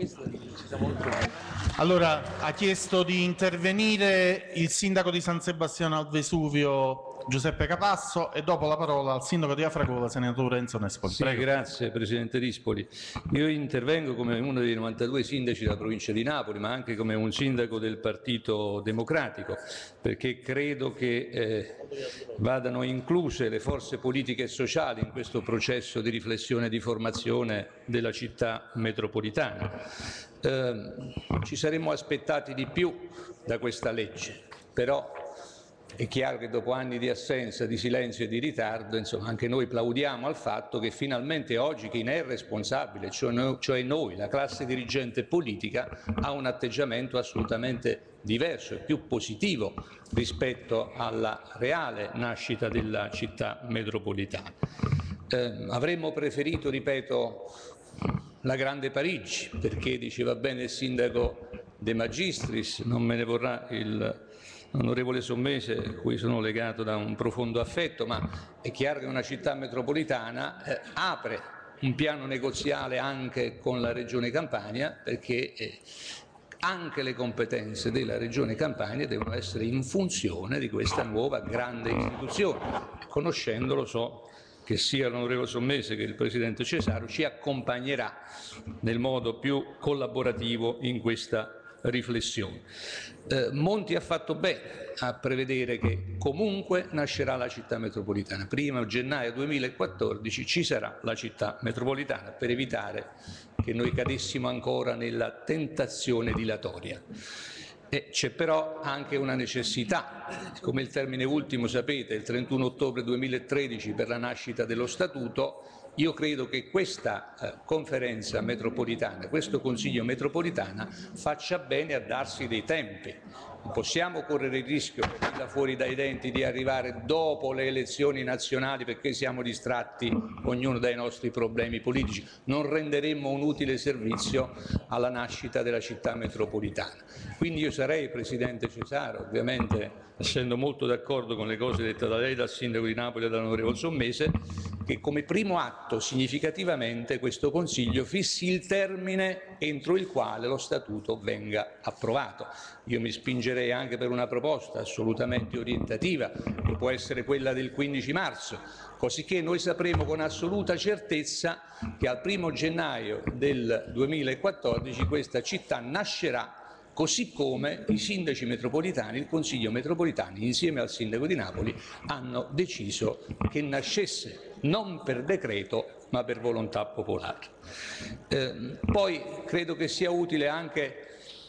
Allora, ha chiesto di intervenire il sindaco di San Sebastiano al Vesuvio Giuseppe Capasso e dopo la parola al sindaco di Afragola, senatore Enzo Nespoli. Sì, grazie Presidente Rispoli. Io intervengo come uno dei novantadue sindaci della provincia di Napoli, ma anche come un sindaco del Partito Democratico, perché credo che eh, vadano incluse le forze politiche e sociali in questo processo di riflessione e di formazione della città metropolitana. Eh, ci saremmo aspettati di più da questa legge, però è chiaro che dopo anni di assenza, di silenzio e di ritardo, insomma, anche noi plaudiamo al fatto che finalmente oggi chi ne è responsabile, cioè noi, cioè noi, la classe dirigente politica, ha un atteggiamento assolutamente diverso e più positivo rispetto alla reale nascita della città metropolitana. Eh, avremmo preferito, ripeto, la grande Parigi, perché diceva bene il sindaco De Magistris, non me ne vorrà il Onorevole Sommese, a cui sono legato da un profondo affetto, ma è chiaro che una città metropolitana eh, apre un piano negoziale anche con la Regione Campania, perché eh, anche le competenze della Regione Campania devono essere in funzione di questa nuova grande istituzione. Conoscendolo so che sia l'onorevole Sommese che il Presidente Cesaro ci accompagnerà nel modo più collaborativo in questa riflessioni. Eh, Monti ha fatto bene a prevedere che comunque nascerà la città metropolitana. Primo gennaio duemilaquattordici ci sarà la città metropolitana, per evitare che noi cadessimo ancora nella tentazione dilatoria. E c'è però anche una necessità, come il termine ultimo sapete, il trentuno ottobre duemilatredici per la nascita dello Statuto. Io credo che questa eh, conferenza metropolitana, questo Consiglio metropolitana faccia bene a darsi dei tempi. Non possiamo correre il rischio, da fuori dai denti, di arrivare dopo le elezioni nazionali perché siamo distratti ognuno dai nostri problemi politici. Non renderemmo un utile servizio alla nascita della città metropolitana. Quindi io sarei, Presidente Cesaro, ovviamente essendo molto d'accordo con le cose dette da lei, dal Sindaco di Napoli e dall'Onorevole Sommese, che come primo atto significativamente questo Consiglio fissi il termine entro il quale lo Statuto venga approvato. Io mi spingerei anche per una proposta assolutamente orientativa, che può essere quella del quindici marzo, cosicché noi sapremo con assoluta certezza che al primo gennaio del duemilaquattordici questa città nascerà, così come i sindaci metropolitani, il Consiglio metropolitano, insieme al Sindaco di Napoli, hanno deciso che nascesse non per decreto ma per volontà popolare. Eh, poi credo che sia utile anche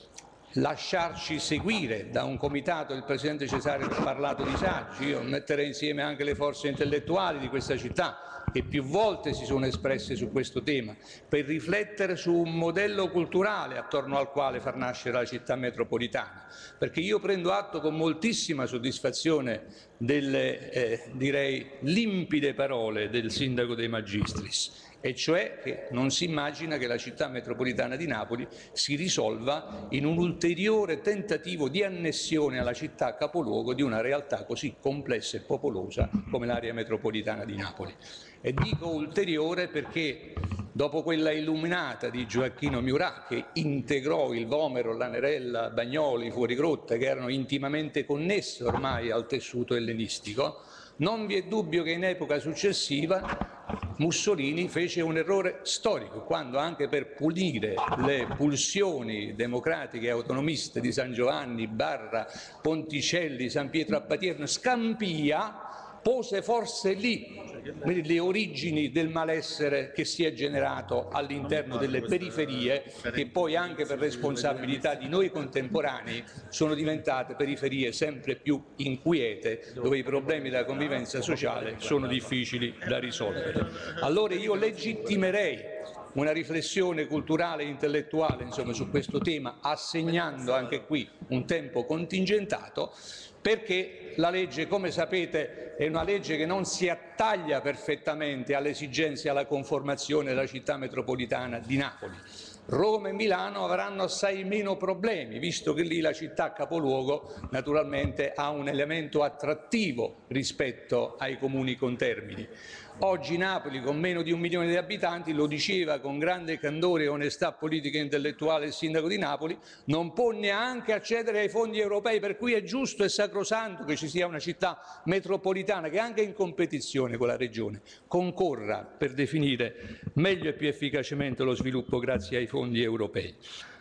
lasciarci seguire da un comitato. Il Presidente Cesare ha parlato di saggi, io metterei insieme anche le forze intellettuali di questa città che più volte si sono espresse su questo tema, per riflettere su un modello culturale attorno al quale far nascere la città metropolitana, perché io prendo atto con moltissima soddisfazione delle eh, direi limpide parole del Sindaco De Magistris, e cioè che non si immagina che la città metropolitana di Napoli si risolva in un ulteriore tentativo di annessione alla città capoluogo di una realtà così complessa e popolosa come l'area metropolitana di Napoli. E dico ulteriore perché dopo quella illuminata di Gioacchino Miurà, che integrò il Vomero, la Nerella, Bagnoli, Fuorigrotta, che erano intimamente connesse ormai al tessuto ellenistico, non vi è dubbio che in epoca successiva Mussolini fece un errore storico, quando anche per punire le pulsioni democratiche e autonomiste di San Giovanni, Barra, Ponticelli, San Pietro a Patierno, Scampia, pose forse lì le origini del malessere che si è generato all'interno delle periferie, che poi anche per responsabilità di noi contemporanei sono diventate periferie sempre più inquiete, dove i problemi della convivenza sociale sono difficili da risolvere. Allora io legittimerei una riflessione culturale e intellettuale, insomma, su questo tema, assegnando anche qui un tempo contingentato, perché la legge, come sapete, è una legge che non si attaglia perfettamente alle esigenze e alla conformazione della città metropolitana di Napoli. Roma e Milano avranno assai meno problemi, visto che lì la città capoluogo naturalmente ha un elemento attrattivo rispetto ai comuni contermini. Oggi Napoli, con meno di un milione di abitanti, lo diceva con grande candore e onestà politica e intellettuale il Sindaco di Napoli, non può neanche accedere ai fondi europei, per cui è giusto e sacrosanto che ci sia una città metropolitana che anche in competizione con la Regione concorra per definire meglio e più efficacemente lo sviluppo grazie ai fondi europei.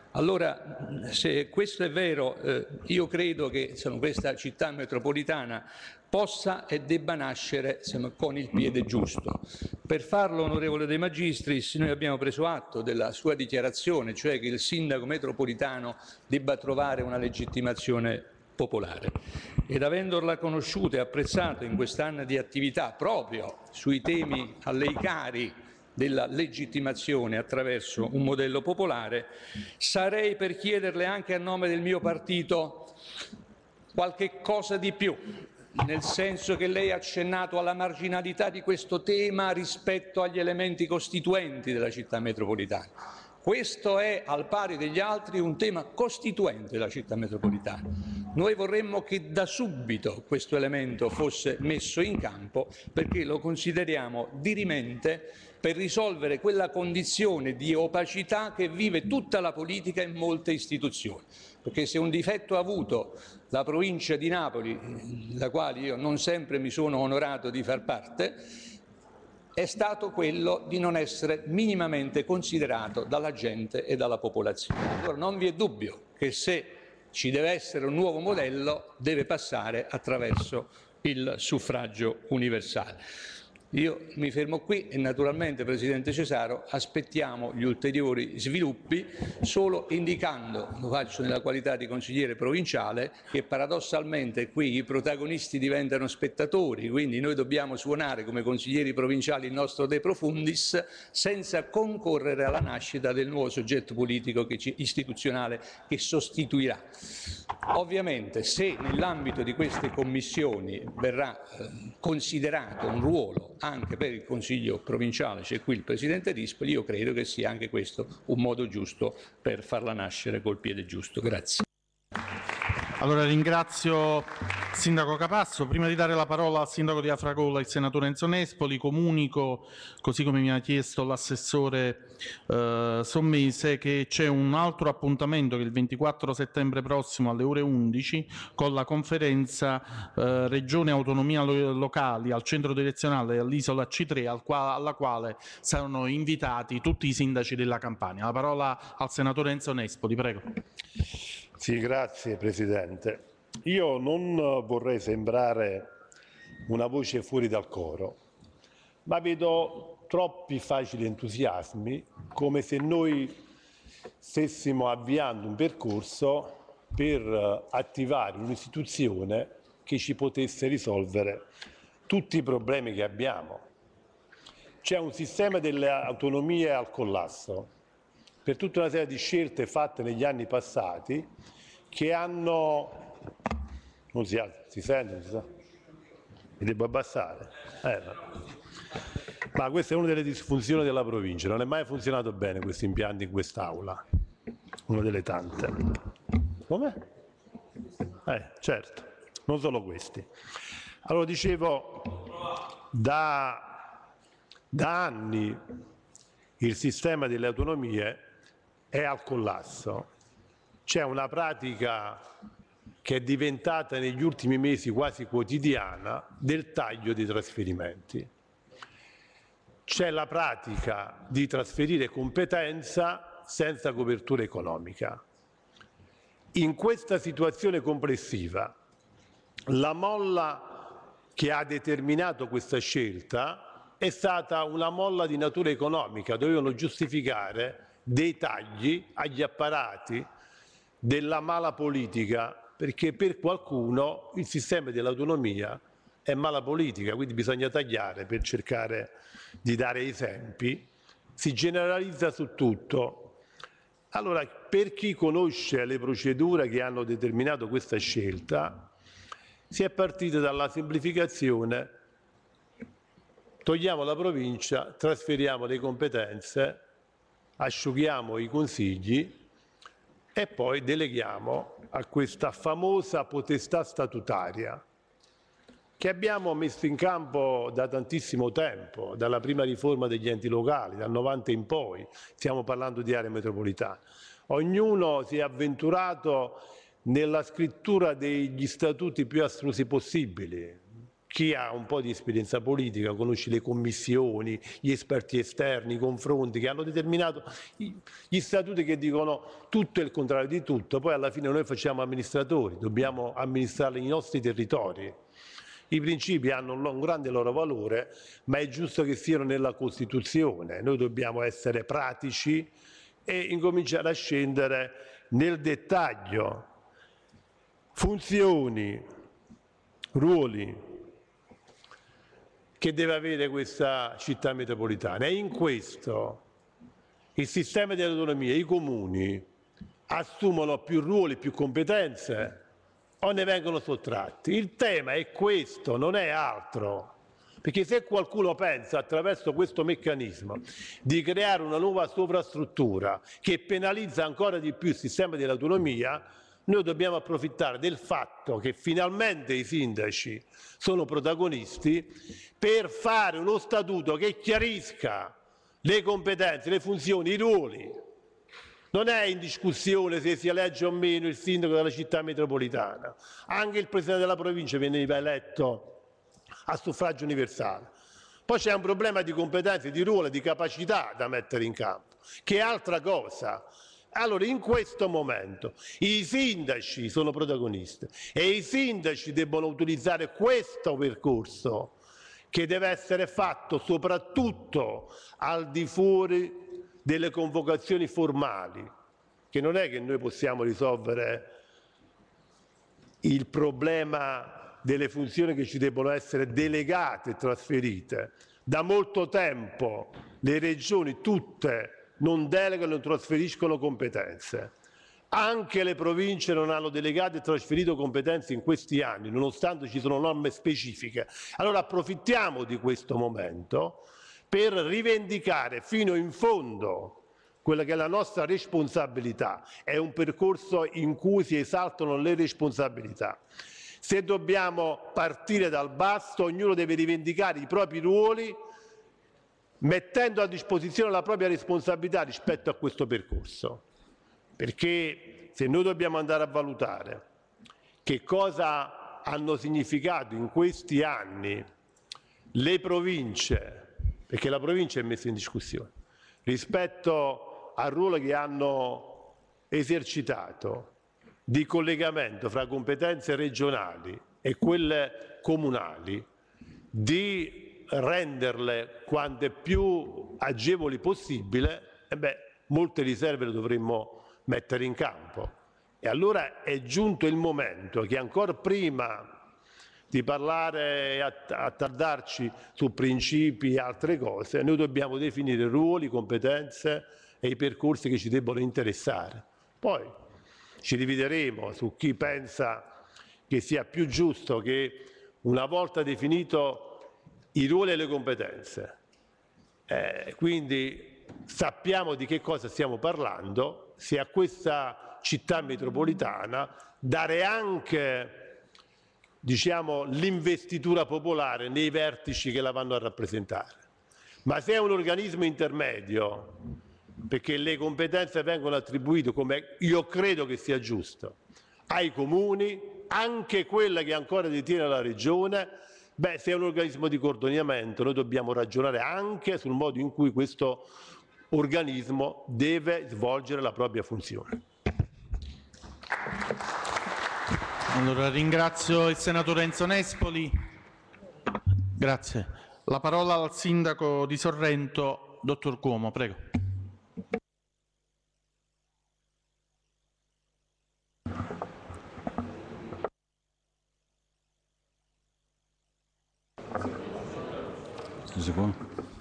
Allora, se questo è vero, eh, io credo che insomma, questa città metropolitana possa e debba nascere insomma, con il piede giusto. Per farlo, onorevole De Magistris, noi abbiamo preso atto della sua dichiarazione, cioè che il sindaco metropolitano debba trovare una legittimazione popolare. Ed avendola conosciuta e apprezzata in quest'anno di attività proprio sui temi a lei cari della legittimazione attraverso un modello popolare, sarei per chiederle anche a nome del mio partito qualche cosa di più, nel senso che lei ha accennato alla marginalità di questo tema rispetto agli elementi costituenti della città metropolitana. Questo è, al pari degli altri, un tema costituente della città metropolitana. Noi vorremmo che da subito questo elemento fosse messo in campo, perché lo consideriamo dirimente per risolvere quella condizione di opacità che vive tutta la politica e molte istituzioni. Perché se un difetto ha avuto la provincia di Napoli, da quale io non sempre mi sono onorato di far parte, è stato quello di non essere minimamente considerato dalla gente e dalla popolazione. Allora non vi è dubbio che se ci deve essere un nuovo modello deve passare attraverso il suffragio universale. Io mi fermo qui e naturalmente, Presidente Cesaro, aspettiamo gli ulteriori sviluppi, solo indicando, lo faccio nella qualità di consigliere provinciale, che paradossalmente qui i protagonisti diventano spettatori, quindi noi dobbiamo suonare come consiglieri provinciali il nostro De Profundis senza concorrere alla nascita del nuovo soggetto politico che ci, istituzionale che sostituirà. Ovviamente se nell'ambito di queste commissioni verrà eh, considerato un ruolo anche per il Consiglio provinciale, c'è qui il Presidente Rispoli, io credo che sia anche questo un modo giusto per farla nascere col piede giusto. Grazie. Allora ringrazio il Sindaco Capasso. Prima di dare la parola al Sindaco di Afragolla, il Senatore Enzo Nespoli, comunico, così come mi ha chiesto l'assessore eh, Sommese, che c'è un altro appuntamento che è il ventiquattro settembre prossimo alle ore undici con la conferenza eh, Regione Autonomia Lo Locali al centro direzionale all'Isola C tre, al qua alla quale saranno invitati tutti i sindaci della Campania. La parola al Senatore Enzo Nespoli, prego. Sì, grazie Presidente. Io non vorrei sembrare una voce fuori dal coro, ma vedo troppi facili entusiasmi, come se noi stessimo avviando un percorso per attivare un'istituzione che ci potesse risolvere tutti i problemi che abbiamo. C'è un sistema delle autonomie al collasso, per tutta una serie di scelte fatte negli anni passati che hanno... Non si alza, si sente, non si sa? Mi devo abbassare? Eh, no. Ma questa è una delle disfunzioni della provincia, non è mai funzionato bene questo impianto in quest'Aula, una delle tante. Come? Eh, certo, non solo questi. Allora dicevo, da, da anni il sistema delle autonomie è al collasso. C'è una pratica che è diventata negli ultimi mesi quasi quotidiana del taglio dei trasferimenti. C'è la pratica di trasferire competenza senza copertura economica. In questa situazione complessiva, la molla che ha determinato questa scelta è stata una molla di natura economica, dovevano giustificare dei tagli agli apparati della mala politica, perché per qualcuno il sistema dell'autonomia è mala politica, quindi bisogna tagliare per cercare di dare esempi, si generalizza su tutto. Allora, per chi conosce le procedure che hanno determinato questa scelta, si è partito dalla semplificazione, togliamo la provincia, trasferiamo le competenze, asciughiamo i consigli e poi deleghiamo a questa famosa potestà statutaria che abbiamo messo in campo da tantissimo tempo, dalla prima riforma degli enti locali, dal novanta in poi, stiamo parlando di aree metropolitane. Ognuno si è avventurato nella scrittura degli statuti più astrusi possibili. Chi ha un po' di esperienza politica conosce le commissioni, gli esperti esterni, i confronti che hanno determinato gli statuti che dicono tutto e il contrario di tutto. Poi alla fine noi facciamo amministratori, dobbiamo amministrare i nostri territori. I principi hanno un grande loro valore, ma è giusto che siano nella Costituzione. Noi dobbiamo essere pratici e incominciare a scendere nel dettaglio. Funzioni, ruoli che deve avere questa città metropolitana. E in questo il sistema delle autonomie, i comuni assumono più ruoli, più competenze o ne vengono sottratti. Il tema è questo, non è altro. Perché se qualcuno pensa attraverso questo meccanismo di creare una nuova sovrastruttura che penalizza ancora di più il sistema dell'autonomia, noi dobbiamo approfittare del fatto che finalmente i sindaci sono protagonisti per fare uno statuto che chiarisca le competenze, le funzioni, i ruoli. Non è in discussione se si elegge o meno il sindaco della città metropolitana. Anche il presidente della provincia veniva eletto a suffragio universale. Poi c'è un problema di competenze, di ruolo, di capacità da mettere in campo, che è altra cosa. Allora, in questo momento i sindaci sono protagonisti e i sindaci debbono utilizzare questo percorso che deve essere fatto soprattutto al di fuori delle convocazioni formali, che non è che noi possiamo risolvere il problema delle funzioni che ci debbono essere delegate e trasferite. Da molto tempo le regioni tutte non delegano e trasferiscono competenze. Anche le province non hanno delegato e trasferito competenze in questi anni, nonostante ci sono norme specifiche. Allora approfittiamo di questo momento per rivendicare fino in fondo quella che è la nostra responsabilità. È un percorso in cui si esaltano le responsabilità. Se dobbiamo partire dal basso, ognuno deve rivendicare i propri ruoli, mettendo a disposizione la propria responsabilità rispetto a questo percorso. Perché se noi dobbiamo andare a valutare che cosa hanno significato in questi anni le province, perché la provincia è messa in discussione, rispetto al ruolo che hanno esercitato di collegamento fra competenze regionali e quelle comunali, di renderle quante più agevoli possibile, e beh, molte riserve le dovremmo mettere in campo. E allora è giunto il momento che ancora prima di parlare e attardarci su principi e altre cose, noi dobbiamo definire ruoli, competenze e i percorsi che ci debbono interessare. Poi ci divideremo su chi pensa che sia più giusto che una volta definito i ruoli e le competenze, eh, quindi sappiamo di che cosa stiamo parlando, se a questa città metropolitana dare anche, diciamo, l'investitura popolare nei vertici che la vanno a rappresentare. Ma se è un organismo intermedio, perché le competenze vengono attribuite, come io credo che sia giusto, ai comuni, anche quella che ancora detiene la regione, beh, se è un organismo di coordinamento, noi dobbiamo ragionare anche sul modo in cui questo organismo deve svolgere la propria funzione. Allora, ringrazio il senatore Enzo Nespoli. Grazie. La parola al sindaco di Sorrento, dottor Cuomo, prego. Si può?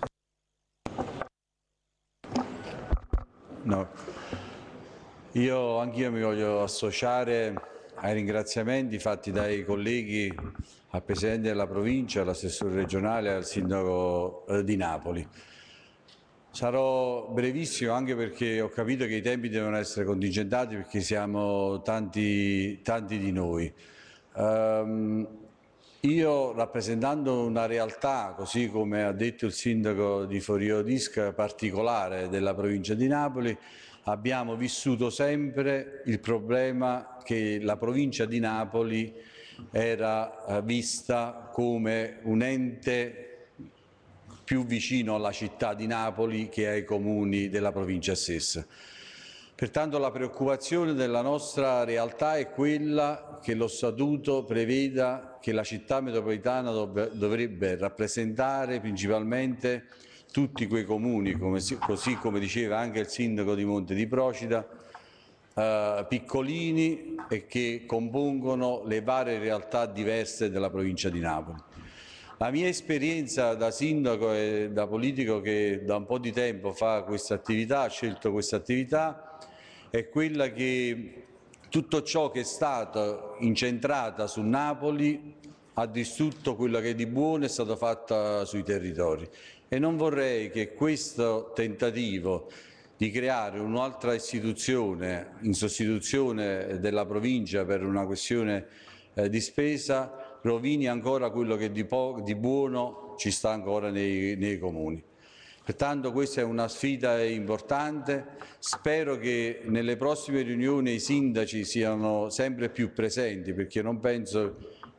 No. Io anch'io mi voglio associare ai ringraziamenti fatti dai colleghi al Presidente della Provincia, all'assessore regionale e al Sindaco di Napoli. Sarò brevissimo anche perché ho capito che i tempi devono essere contingentati perché siamo tanti, tanti di noi. Um, Io, rappresentando una realtà, così come ha detto il sindaco di Forio d'Ischia, particolare della provincia di Napoli, abbiamo vissuto sempre il problema che la provincia di Napoli era vista come un ente più vicino alla città di Napoli che ai comuni della provincia stessa. Pertanto la preoccupazione della nostra realtà è quella che lo Statuto preveda che la città metropolitana dovrebbe rappresentare principalmente tutti quei comuni, come, così come diceva anche il sindaco di Monte di Procida, eh, piccolini e che compongono le varie realtà diverse della provincia di Napoli. La mia esperienza da sindaco e da politico che da un po' di tempo fa questa attività, ha scelto questa attività, è quella che tutto ciò che è stato incentrata su Napoli ha distrutto quello che di buono è stato fatto sui territori. E non vorrei che questo tentativo di creare un'altra istituzione in sostituzione della provincia per una questione eh, di spesa rovini ancora quello che di, di buono ci sta ancora nei, nei comuni. Pertanto questa è una sfida importante, spero che nelle prossime riunioni i sindaci siano sempre più presenti perché non penso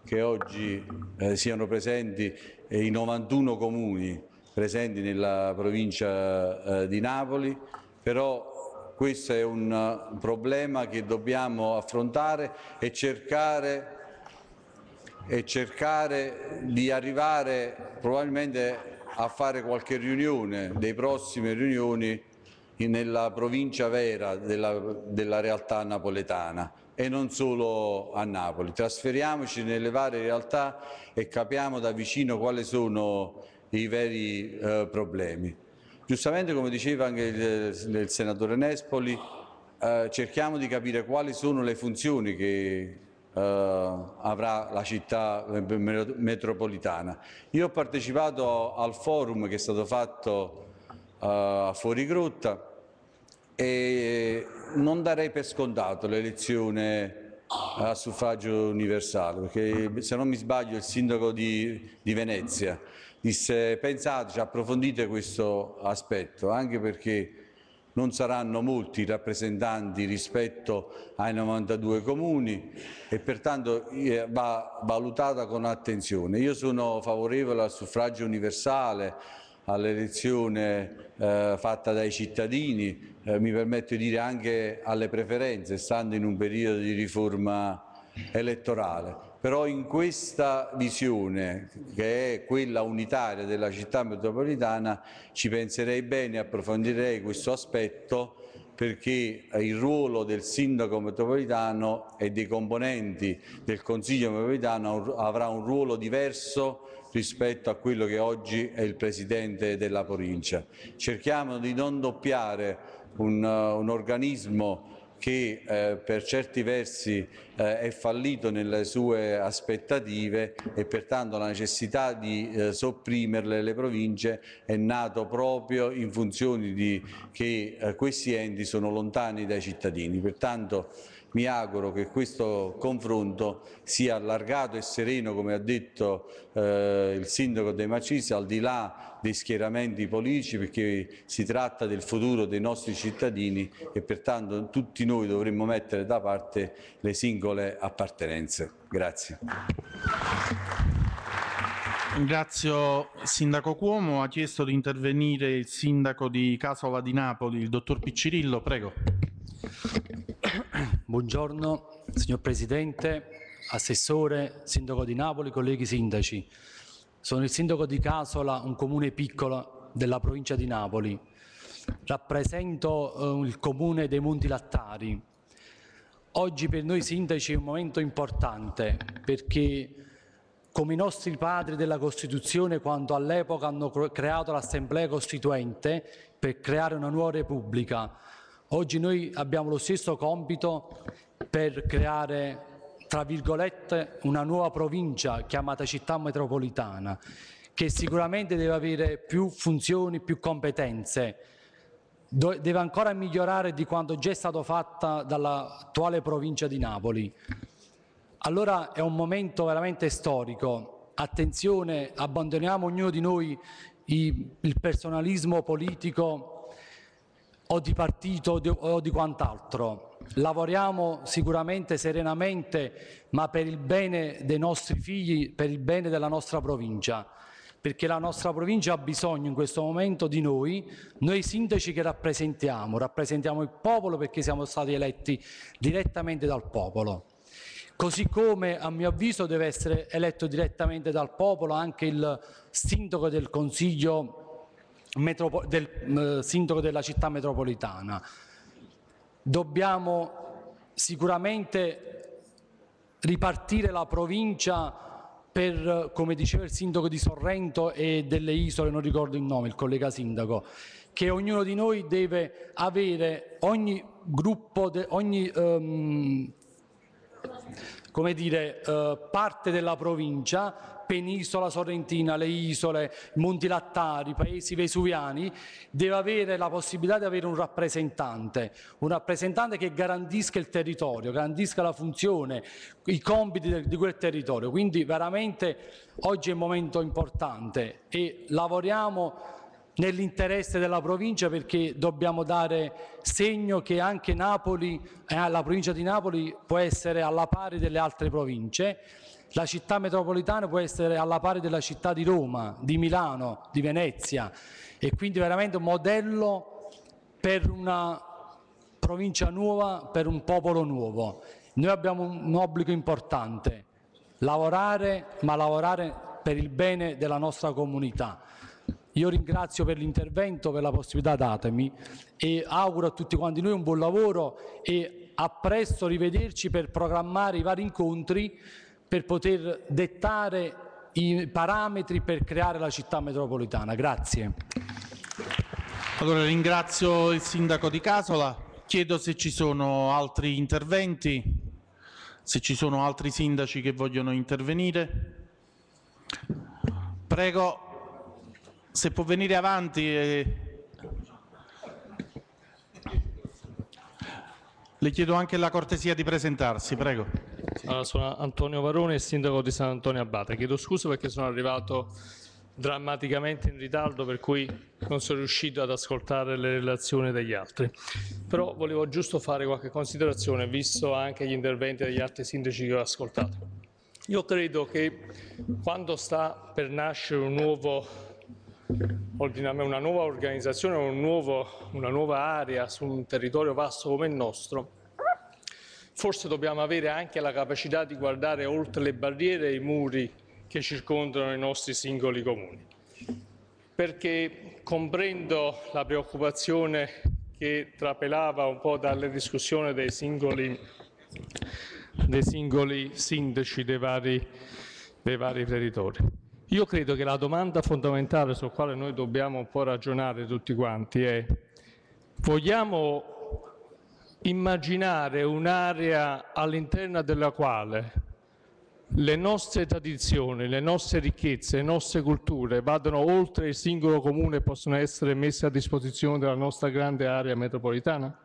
che oggi eh, siano presenti eh, i novantuno comuni presenti nella provincia eh, di Napoli, però questo è un uh, problema che dobbiamo affrontare e cercare, e cercare di arrivare probabilmente a fare qualche riunione, delle prossime riunioni nella provincia vera della, della realtà napoletana e non solo a Napoli. Trasferiamoci nelle varie realtà e capiamo da vicino quali sono i veri eh, problemi. Giustamente, come diceva anche il, il senatore Nespoli, eh, cerchiamo di capire quali sono le funzioni che Uh, avrà la città metropolitana. Io ho partecipato al forum che è stato fatto uh, a Fuorigrotta e non darei per scontato l'elezione a suffragio universale, perché se non mi sbaglio il sindaco di, di Venezia disse: pensateci, approfondite questo aspetto, anche perché non saranno molti rappresentanti rispetto ai novantadue comuni e pertanto va valutata con attenzione. Io sono favorevole al suffragio universale, all'elezione eh, fatta dai cittadini, eh, mi permetto di dire anche alle preferenze, stando in un periodo di riforma elettorale. Però in questa visione, che è quella unitaria della città metropolitana, ci penserei bene, approfondirei questo aspetto, perché il ruolo del sindaco metropolitano e dei componenti del Consiglio metropolitano avrà un ruolo diverso rispetto a quello che oggi è il Presidente della provincia. Cerchiamo di non doppiare un, un organismo che eh, per certi versi eh, è fallito nelle sue aspettative e pertanto la necessità di eh, sopprimerle le province è nato proprio in funzione di che eh, questi enti sono lontani dai cittadini. Pertanto mi auguro che questo confronto sia allargato e sereno, come ha detto eh, il sindaco De Magistris, al di là dei schieramenti politici, perché si tratta del futuro dei nostri cittadini e pertanto tutti noi dovremmo mettere da parte le singole appartenenze. Grazie. Ringrazio il sindaco Cuomo. Ha chiesto di intervenire il sindaco di Casola di Napoli, il dottor Piccirillo. Prego. Buongiorno signor Presidente, Assessore, Sindaco di Napoli, colleghi sindaci. Sono il sindaco di Casola, un comune piccolo della provincia di Napoli. Rappresento eh, il comune dei Monti Lattari. Oggi per noi sindaci è un momento importante perché, come i nostri padri della Costituzione, quando all'epoca hanno creato l'Assemblea Costituente per creare una nuova Repubblica, oggi noi abbiamo lo stesso compito per creare, tra virgolette, una nuova provincia chiamata città metropolitana, che sicuramente deve avere più funzioni, più competenze, deve ancora migliorare di quanto già è stato fatto dall'attuale provincia di Napoli. Allora è un momento veramente storico. Attenzione, abbandoniamo ognuno di noi i, il personalismo politico o di partito o di, o di quant'altro. Lavoriamo sicuramente serenamente, ma per il bene dei nostri figli, per il bene della nostra provincia, perché la nostra provincia ha bisogno in questo momento di noi, noi sindaci che rappresentiamo, rappresentiamo il popolo perché siamo stati eletti direttamente dal popolo. Così come, a mio avviso, deve essere eletto direttamente dal popolo anche il sindaco del Consiglio Metropo- del eh, sindaco della città metropolitana. Dobbiamo sicuramente ripartire la provincia per, come diceva il sindaco di Sorrento e delle isole, non ricordo il nome, il collega sindaco, che ognuno di noi deve avere, ogni gruppo, de, ogni um, come dire, uh, parte della provincia, Penisola Sorrentina, le isole, Monti Lattari, paesi vesuviani, deve avere la possibilità di avere un rappresentante, un rappresentante che garantisca il territorio, garantisca la funzione, i compiti di quel territorio. Quindi veramente oggi è un momento importante e lavoriamo nell'interesse della provincia, perché dobbiamo dare segno che anche Napoli, eh, la provincia di Napoli può essere alla pari delle altre province La città metropolitana può essere alla pari della città di Roma, di Milano, di Venezia, e quindi veramente un modello per una provincia nuova, per un popolo nuovo. Noi abbiamo un obbligo importante: lavorare, ma lavorare per il bene della nostra comunità. Io ringrazio per l'intervento, per la possibilità datemi, e auguro a tutti quanti noi un buon lavoro e a presto rivederci per programmare i vari incontri per poter dettare i parametri per creare la città metropolitana. Grazie. Allora ringrazio il sindaco di Casola, chiedo se ci sono altri interventi, se ci sono altri sindaci che vogliono intervenire. Prego, se può venire avanti. E... Le chiedo anche la cortesia di presentarsi, prego. Allora, sono Antonio Varone, sindaco di San Antonio Abate. Chiedo scusa perché sono arrivato drammaticamente in ritardo, per cui non sono riuscito ad ascoltare le relazioni degli altri. Però volevo giusto fare qualche considerazione, visto anche gli interventi degli altri sindaci che ho ascoltato. Io credo che quando sta per nascere un nuovo ordinamento, una nuova organizzazione, un nuovo, una nuova area su un territorio vasto come il nostro, forse dobbiamo avere anche la capacità di guardare oltre le barriere e i muri che circondano i nostri singoli comuni. Perché comprendo la preoccupazione che trapelava un po' dalle discussioni dei singoli, dei singoli sindaci dei vari, dei vari territori. Io credo che la domanda fondamentale sul quale noi dobbiamo un po' ragionare tutti quanti è: vogliamo immaginare un'area all'interno della quale le nostre tradizioni, le nostre ricchezze, le nostre culture vadano oltre il singolo comune e possono essere messe a disposizione della nostra grande area metropolitana?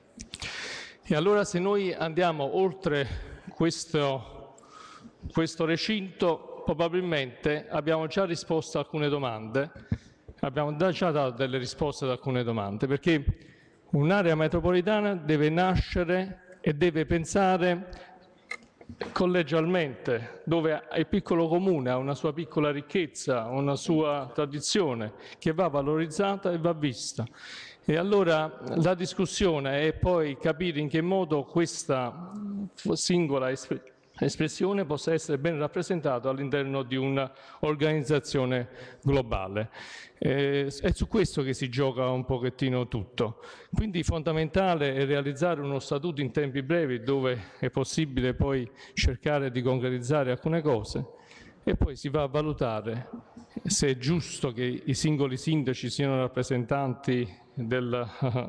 E allora, se noi andiamo oltre questo, questo recinto, probabilmente abbiamo già risposto a alcune domande, abbiamo già dato delle risposte ad alcune domande, perché un'area metropolitana deve nascere e deve pensare collegialmente, dove il piccolo comune ha una sua piccola ricchezza, una sua tradizione che va valorizzata e va vista. E allora la discussione è poi capire in che modo questa singola esperienza espressione possa essere ben rappresentato all'interno di un'organizzazione globale. Eh, è su questo che si gioca un pochettino tutto. Quindi fondamentale è realizzare uno statuto in tempi brevi, dove è possibile poi cercare di concretizzare alcune cose, e poi si va a valutare se è giusto che i singoli sindaci siano rappresentanti del,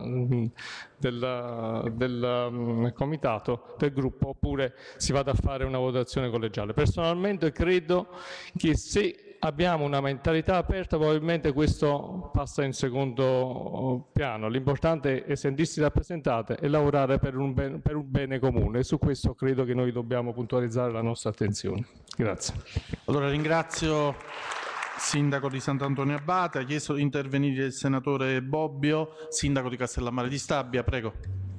del, del um, comitato, del gruppo, oppure si vada a fare una votazione collegiale. Personalmente credo che se abbiamo una mentalità aperta, probabilmente questo passa in secondo piano. L'importante è sentirsi rappresentate e lavorare per un, ben, per un bene comune, e su questo credo che noi dobbiamo puntualizzare la nostra attenzione. Grazie. Allora ringrazio sindaco di Sant'Antonio Abate. Ha chiesto di intervenire il senatore Bobbio, sindaco di Castellammare di Stabia, prego.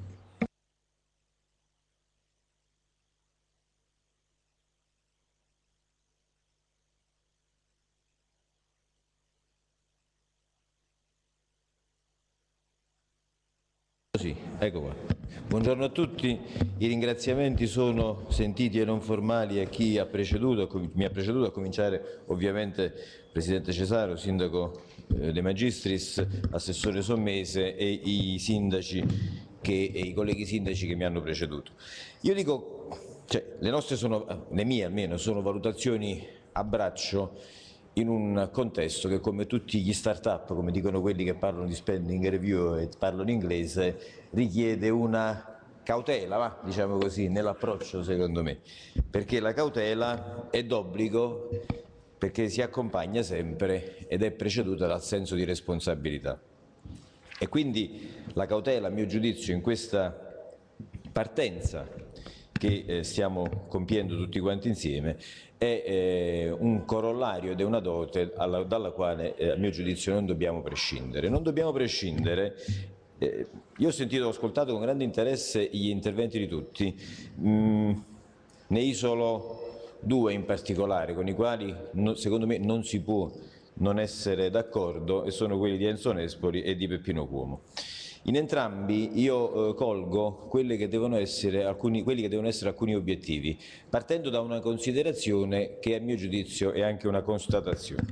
Sì, ecco qua. Buongiorno a tutti, i ringraziamenti sono sentiti e non formali a chi ha preceduto, mi ha preceduto, a cominciare ovviamente Presidente Cesaro, Sindaco eh, De Magistris, Assessore Sommese e i sindaci che, e i colleghi sindaci che mi hanno preceduto. Io dico, cioè, le nostre sono, le mie almeno, sono valutazioni a braccio in un contesto che, come tutti gli start-up, come dicono quelli che parlano di spending review e parlano inglese, richiede una cautela, va, diciamo così, nell'approccio, secondo me, perché la cautela è d'obbligo, perché si accompagna sempre ed è preceduta dal senso di responsabilità. E quindi la cautela, a mio giudizio, in questa partenza che eh, stiamo compiendo tutti quanti insieme, è eh, un corollario ed è una dote alla, dalla quale eh, a mio giudizio non dobbiamo prescindere. Non dobbiamo prescindere, eh, io ho sentito, ho ascoltato con grande interesse gli interventi di tutti, mm, ne isolo due in particolare con i quali no, secondo me non si può non essere d'accordo, e sono quelli di Enzo Nespoli e di Peppino Cuomo. In entrambi io eh, colgo quelli che, devono essere alcuni, quelli che devono essere alcuni obiettivi, partendo da una considerazione che a mio giudizio è anche una constatazione.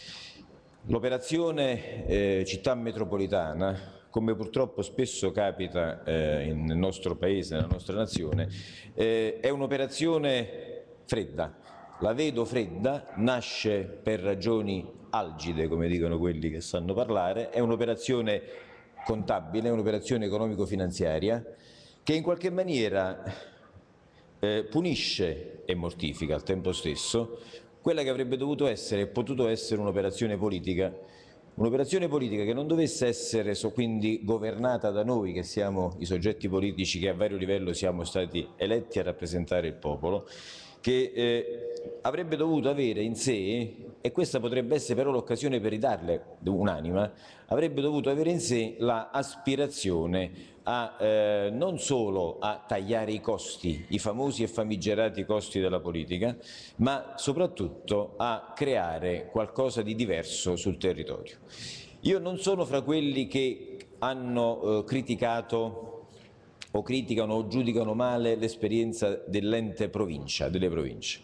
L'operazione eh, città metropolitana, come purtroppo spesso capita eh, nel nostro Paese, nella nostra nazione, eh, è un'operazione fredda. La vedo fredda, nasce per ragioni algide, come dicono quelli che sanno parlare, è un'operazione contabile, è un'operazione economico-finanziaria che in qualche maniera eh, punisce e mortifica al tempo stesso quella che avrebbe dovuto essere e potuto essere un'operazione politica, un'operazione politica che non dovesse essere so, quindi governata da noi che siamo i soggetti politici che a vario livello siamo stati eletti a rappresentare il popolo, che eh, avrebbe dovuto avere in sé, e questa potrebbe essere però l'occasione per ridarle un'anima, avrebbe dovuto avere in sé l'aspirazione a eh, non solo a tagliare i costi, i famosi e famigerati costi della politica, ma soprattutto a creare qualcosa di diverso sul territorio. Io non sono fra quelli che hanno eh, criticato o criticano o giudicano male l'esperienza dell'ente provincia, delle province.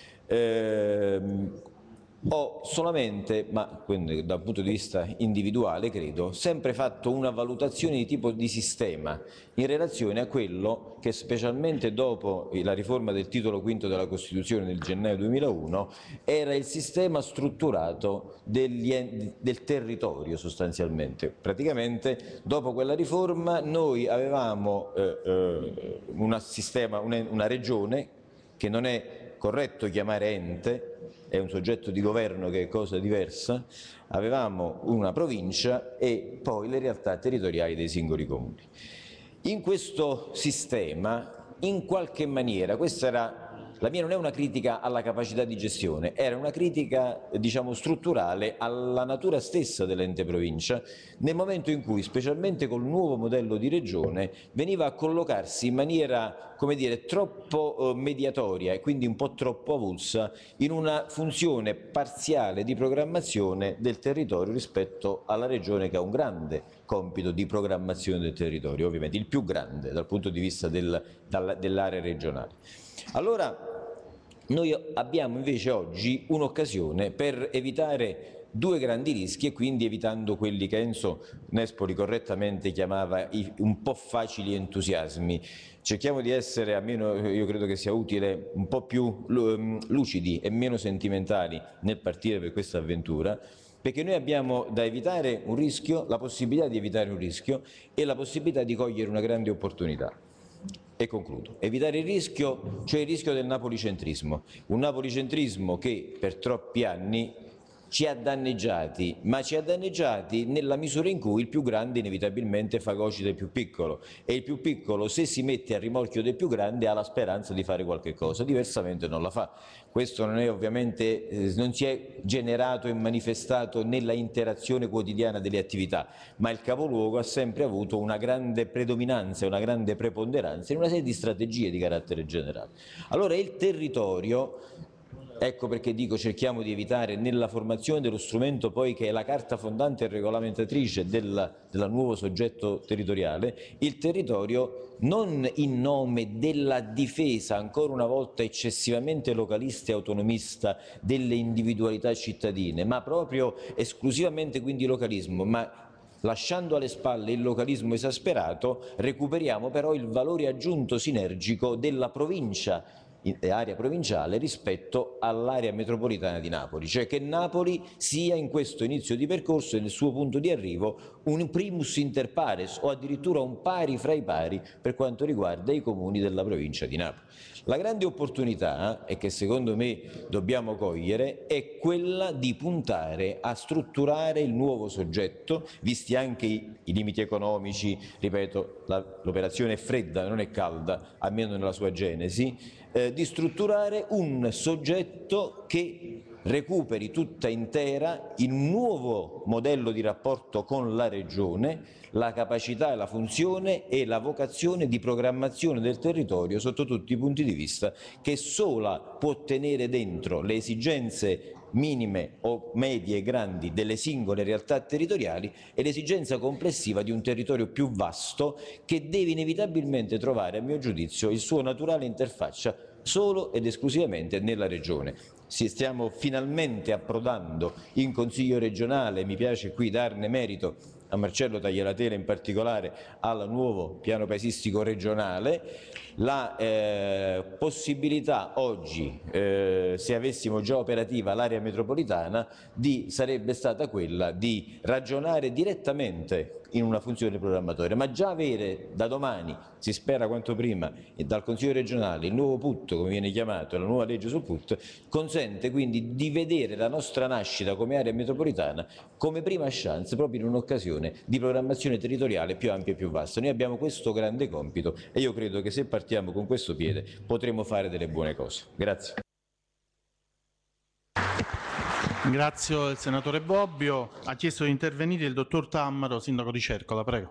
Eh, ho solamente, ma quindi dal punto di vista individuale credo, sempre fatto una valutazione di tipo di sistema in relazione a quello che specialmente dopo la riforma del titolo quinto della Costituzione del gennaio duemilauno era il sistema strutturato degli, del territorio sostanzialmente. Praticamente dopo quella riforma noi avevamo eh, eh, una, sistema, una, una regione che non è corretto chiamare ente, è un soggetto di governo che è cosa diversa, avevamo una provincia e poi le realtà territoriali dei singoli comuni. In questo sistema, in qualche maniera, questa era, la mia non è una critica alla capacità di gestione, era una critica, diciamo, strutturale alla natura stessa dell'ente provincia, nel momento in cui, specialmente col nuovo modello di regione, veniva a collocarsi in maniera, come dire, troppo eh, mediatoria e quindi un po' troppo avulsa in una funzione parziale di programmazione del territorio rispetto alla regione che ha un grande compito di programmazione del territorio, ovviamente il più grande dal punto di vista del, dell'area regionale. Allora noi abbiamo invece oggi un'occasione per evitare due grandi rischi e quindi evitando quelli che Enzo Nespoli correttamente chiamava i un po' facili entusiasmi. Cerchiamo di essere, almeno io credo che sia utile, un po' più lucidi e meno sentimentali nel partire per questa avventura, perché noi abbiamo da evitare un rischio, la possibilità di evitare un rischio e la possibilità di cogliere una grande opportunità. E concludo. Evitare il rischio, cioè il rischio del napolicentrismo, un napolicentrismo che per troppi anni ci ha danneggiati, ma ci ha danneggiati nella misura in cui il più grande inevitabilmente fagocita il più piccolo e il più piccolo, se si mette a rimorchio del più grande, ha la speranza di fare qualche cosa, diversamente non la fa. Questo non è ovviamente, eh, non si è generato e manifestato nella interazione quotidiana delle attività, ma il capoluogo ha sempre avuto una grande predominanza e una grande preponderanza in una serie di strategie di carattere generale. Allora il territorio, ecco perché dico cerchiamo di evitare nella formazione dello strumento poi che è la carta fondante e regolamentatrice del, del nuovo soggetto territoriale, il territorio non in nome della difesa ancora una volta eccessivamente localista e autonomista delle individualità cittadine, ma proprio esclusivamente quindi localismo, ma lasciando alle spalle il localismo esasperato recuperiamo però il valore aggiunto sinergico della provincia, area provinciale rispetto all'area metropolitana di Napoli, cioè che Napoli sia in questo inizio di percorso e nel suo punto di arrivo un primus inter pares o addirittura un pari fra i pari per quanto riguarda i comuni della provincia di Napoli. La grande opportunità, e che secondo me dobbiamo cogliere, è quella di puntare a strutturare il nuovo soggetto, visti anche i, i limiti economici, ripeto, l'operazione è fredda, non è calda, almeno nella sua genesi, eh, di strutturare un soggetto che recuperi tutta intera il nuovo modello di rapporto con la Regione, la capacità e la funzione e la vocazione di programmazione del territorio sotto tutti i punti di vista, che sola può tenere dentro le esigenze minime o medie e grandi delle singole realtà territoriali e l'esigenza complessiva di un territorio più vasto che deve inevitabilmente trovare, a mio giudizio, il suo naturale interfaccia solo ed esclusivamente nella Regione. Si stiamo finalmente approdando in Consiglio regionale, mi piace qui darne merito a Marcello Taglialatela in particolare, al nuovo piano paesistico regionale, la eh, possibilità oggi, eh, se avessimo già operativa l'area metropolitana, di, sarebbe stata quella di ragionare direttamente in una funzione programmatoria, ma già avere da domani, si spera quanto prima, e dal Consiglio regionale il nuovo P U T, come viene chiamato, la nuova legge sul P U T, consente quindi di vedere la nostra nascita come area metropolitana come prima chance proprio in un'occasione di programmazione territoriale più ampia e più vasta. Noi abbiamo questo grande compito e io credo che se partiamo con questo piede potremo fare delle buone cose. Grazie. Ringrazio il senatore Bobbio. Ha chiesto di intervenire il dottor Tammaro, sindaco di Cercola, prego.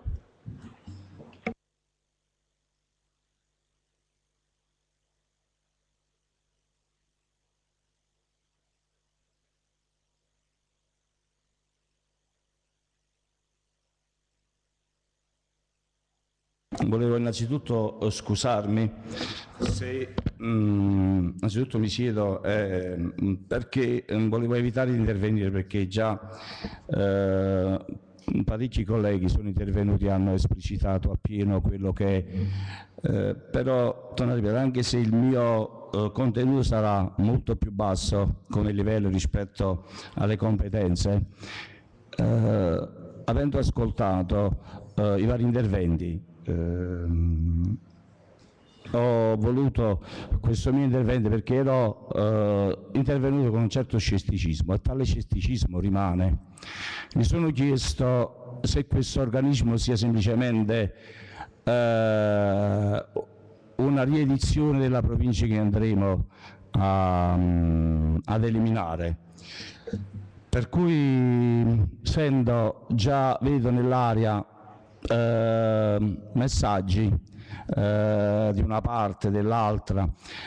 Volevo innanzitutto scusarmi se mh, innanzitutto mi siedo eh, perché volevo evitare di intervenire perché già eh, parecchi colleghi sono intervenuti e hanno esplicitato appieno quello che è, eh, però torno a ripetere, anche se il mio eh, contenuto sarà molto più basso come livello rispetto alle competenze, eh, avendo ascoltato eh, i vari interventi, Uh, ho voluto questo mio intervento perché ero uh, intervenuto con un certo scetticismo e tale scetticismo rimane. Mi sono chiesto se questo organismo sia semplicemente uh, una riedizione della provincia che andremo a, um, ad eliminare. Per cui, essendo già vedo nell'aria Eh, messaggi eh, di una parte, dell'altra.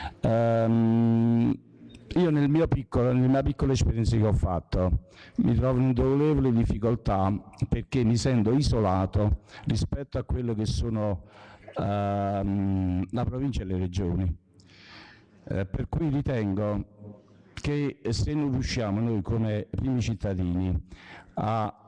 Ehm, io nel mio piccolo, nella mia piccola esperienza che ho fatto mi trovo in indolevoli difficoltà perché mi sento isolato rispetto a quello che sono ehm, la provincia e le regioni. Eh, per cui ritengo che se non riusciamo noi come primi cittadini a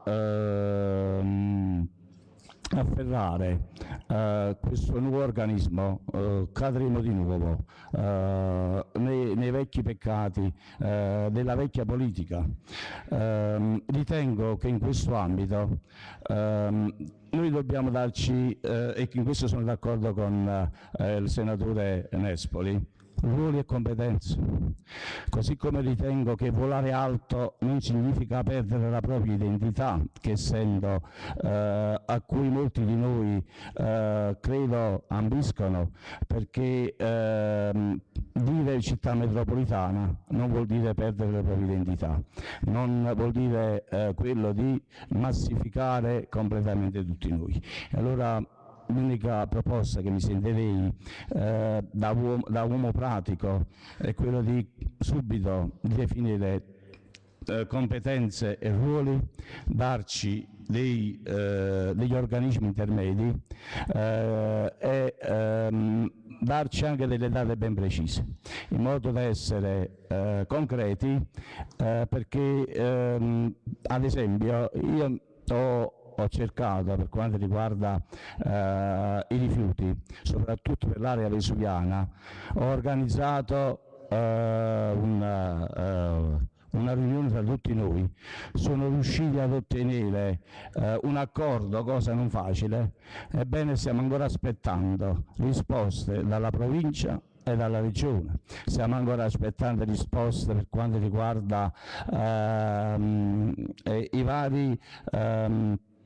ehm, afferrare uh, questo nuovo organismo, uh, cadremo di nuovo uh, nei, nei vecchi peccati uh, della vecchia politica. Uh, ritengo che in questo ambito uh, noi dobbiamo darci, uh, e in questo sono d'accordo con uh, il senatore Nespoli, ruoli e competenze, così come ritengo che volare alto non significa perdere la propria identità, che essendo eh, a cui molti di noi eh, credo ambiscono, perché eh, dire città metropolitana non vuol dire perdere la propria identità, non vuol dire eh, quello di massificare completamente tutti noi. Allora, l'unica proposta che mi sentirei eh, da, uomo, da uomo pratico è quello di subito definire eh, competenze e ruoli, darci dei, eh, degli organismi intermedi eh, e ehm, darci anche delle date ben precise, in modo da essere eh, concreti, eh, perché ehm, ad esempio io ho ho cercato, per quanto riguarda eh, i rifiuti, soprattutto per l'area vesuviana, ho organizzato eh, una, eh, una riunione tra tutti noi. Sono riusciti ad ottenere eh, un accordo, cosa non facile, ebbene stiamo ancora aspettando risposte dalla provincia e dalla regione. Stiamo ancora aspettando risposte per quanto riguarda ehm, eh, i vari ehm,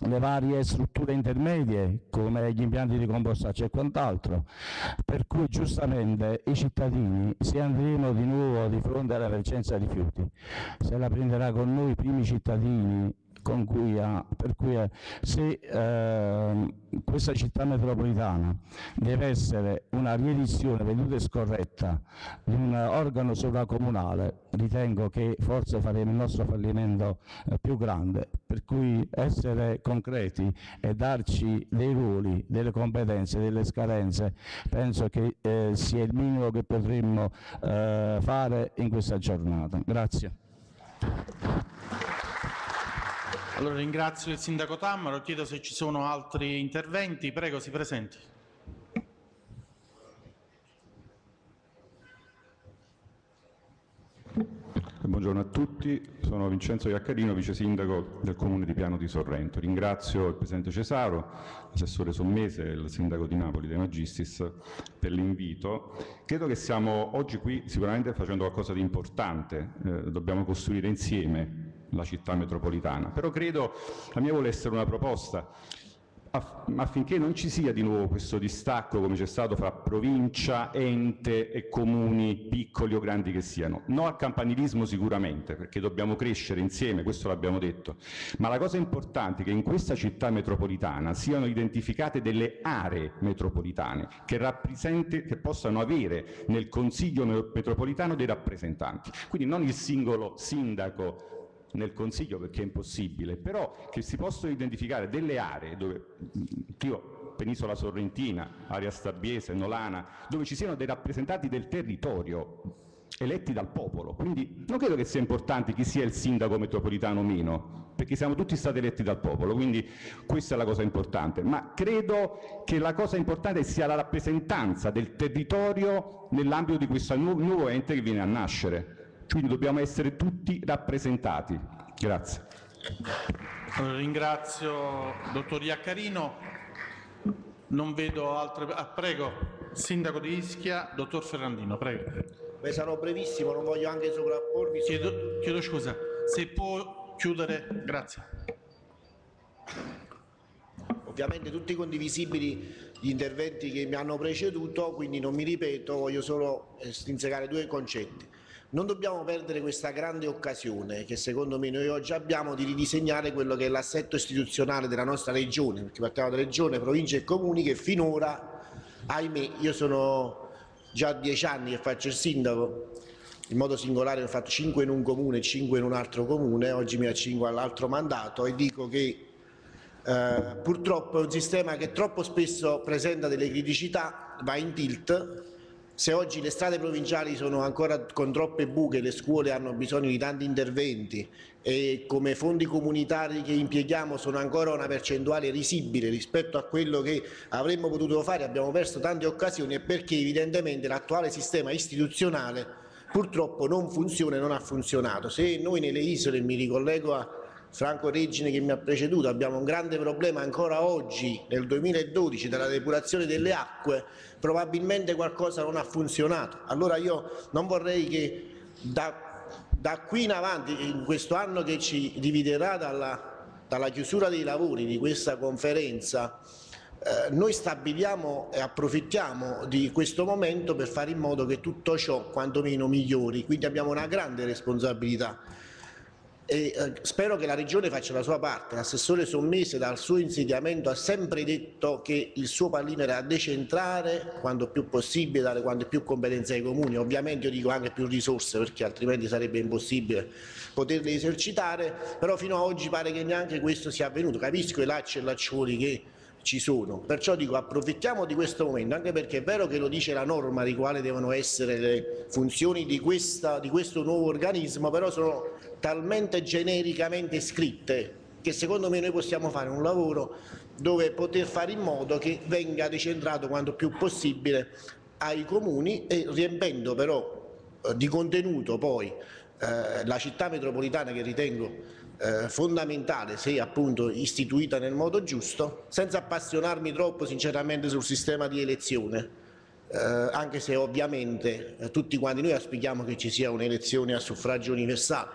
le varie strutture intermedie come gli impianti di compostaggio e quant'altro, per cui giustamente i cittadini, se andremo di nuovo di fronte all'emergenza rifiuti, se la prenderà con noi i primi cittadini, con cui ha, per cui è, se eh, questa città metropolitana deve essere una riedizione veduta e scorretta di un organo sovracomunale, ritengo che forse faremo il nostro fallimento eh, più grande, per cui essere concreti e darci dei ruoli, delle competenze, delle scadenze, penso che eh, sia il minimo che potremmo eh, fare in questa giornata. Grazie. Allora ringrazio il Sindaco Tammaro, chiedo se ci sono altri interventi, prego si presenti. Buongiorno a tutti, sono Vincenzo Iaccarino, vice sindaco del Comune di Piano di Sorrento. Ringrazio il Presidente Cesaro, l'assessore Sommese e il Sindaco di Napoli De Magistris per l'invito. Credo che stiamo oggi qui sicuramente facendo qualcosa di importante, eh, dobbiamo costruire insieme la città metropolitana, però credo la mia vuole essere una proposta affinché non ci sia di nuovo questo distacco come c'è stato fra provincia, ente e comuni, piccoli o grandi che siano. No al campanilismo sicuramente, perché dobbiamo crescere insieme, questo l'abbiamo detto, ma la cosa importante è che in questa città metropolitana siano identificate delle aree metropolitane che, che possano avere nel Consiglio metropolitano dei rappresentanti, quindi non il singolo sindaco nel Consiglio perché è impossibile, però che si possono identificare delle aree dove, io, Penisola Sorrentina, area Stabbiese, Nolana, dove ci siano dei rappresentanti del territorio eletti dal popolo, quindi non credo che sia importante chi sia il sindaco metropolitano o meno, perché siamo tutti stati eletti dal popolo, quindi questa è la cosa importante, ma credo che la cosa importante sia la rappresentanza del territorio nell'ambito di questo nu- nuovo ente che viene a nascere. Quindi dobbiamo essere tutti rappresentati. Grazie. Allora, ringrazio dottor Iaccarino, non vedo altre... Ah, prego, Sindaco di Ischia, dottor Ferrandino, prego. Beh, sarò brevissimo, non voglio anche sovrappormi. Chiedo, chiedo scusa, se può chiudere, grazie. Ovviamente tutti condivisibili gli interventi che mi hanno preceduto, quindi non mi ripeto, voglio solo strinsecare due concetti. Non dobbiamo perdere questa grande occasione che secondo me noi oggi abbiamo di ridisegnare quello che è l'assetto istituzionale della nostra regione, perché partiamo da regione, province e comuni che finora, ahimè, io sono già dieci anni che faccio il sindaco, in modo singolare ho fatto cinque in un comune e cinque in un altro comune, oggi mi accingo all'altro mandato e dico che eh, purtroppo è un sistema che troppo spesso presenta delle criticità, va in tilt. Se oggi le strade provinciali sono ancora con troppe buche, le scuole hanno bisogno di tanti interventi e come fondi comunitari che impieghiamo sono ancora una percentuale risibile rispetto a quello che avremmo potuto fare, abbiamo perso tante occasioni, è perché evidentemente l'attuale sistema istituzionale purtroppo non funziona e non ha funzionato. Se noi nelle isole, mi ricollego a Franco Regine che mi ha preceduto, abbiamo un grande problema ancora oggi nel duemiladodici della depurazione delle acque, probabilmente qualcosa non ha funzionato. Allora io non vorrei che da, da qui in avanti, in questo anno che ci dividerà dalla, dalla chiusura dei lavori di questa conferenza, eh, noi stabiliamo e approfittiamo di questo momento per fare in modo che tutto ciò quantomeno migliori, quindi abbiamo una grande responsabilità. E eh, spero che la Regione faccia la sua parte. L'assessore Sommese dal suo insediamento ha sempre detto che il suo pallino era decentrare quanto più possibile, dare quante più competenze ai comuni, ovviamente io dico anche più risorse perché altrimenti sarebbe impossibile poterle esercitare, però fino ad oggi pare che neanche questo sia avvenuto. Capisco i lacci e laccioli che ci sono, perciò dico approfittiamo di questo momento, anche perché è vero che lo dice la norma di quali devono essere le funzioni di, questa, di questo nuovo organismo, però sono talmente genericamente scritte che secondo me noi possiamo fare un lavoro dove poter fare in modo che venga decentrato quanto più possibile ai comuni e riempendo però eh, di contenuto poi eh, la città metropolitana, che ritengo Eh, fondamentale se appunto istituita nel modo giusto, senza appassionarmi troppo sinceramente sul sistema di elezione, eh, anche se ovviamente eh, tutti quanti noi auspichiamo che ci sia un'elezione a suffragio universale,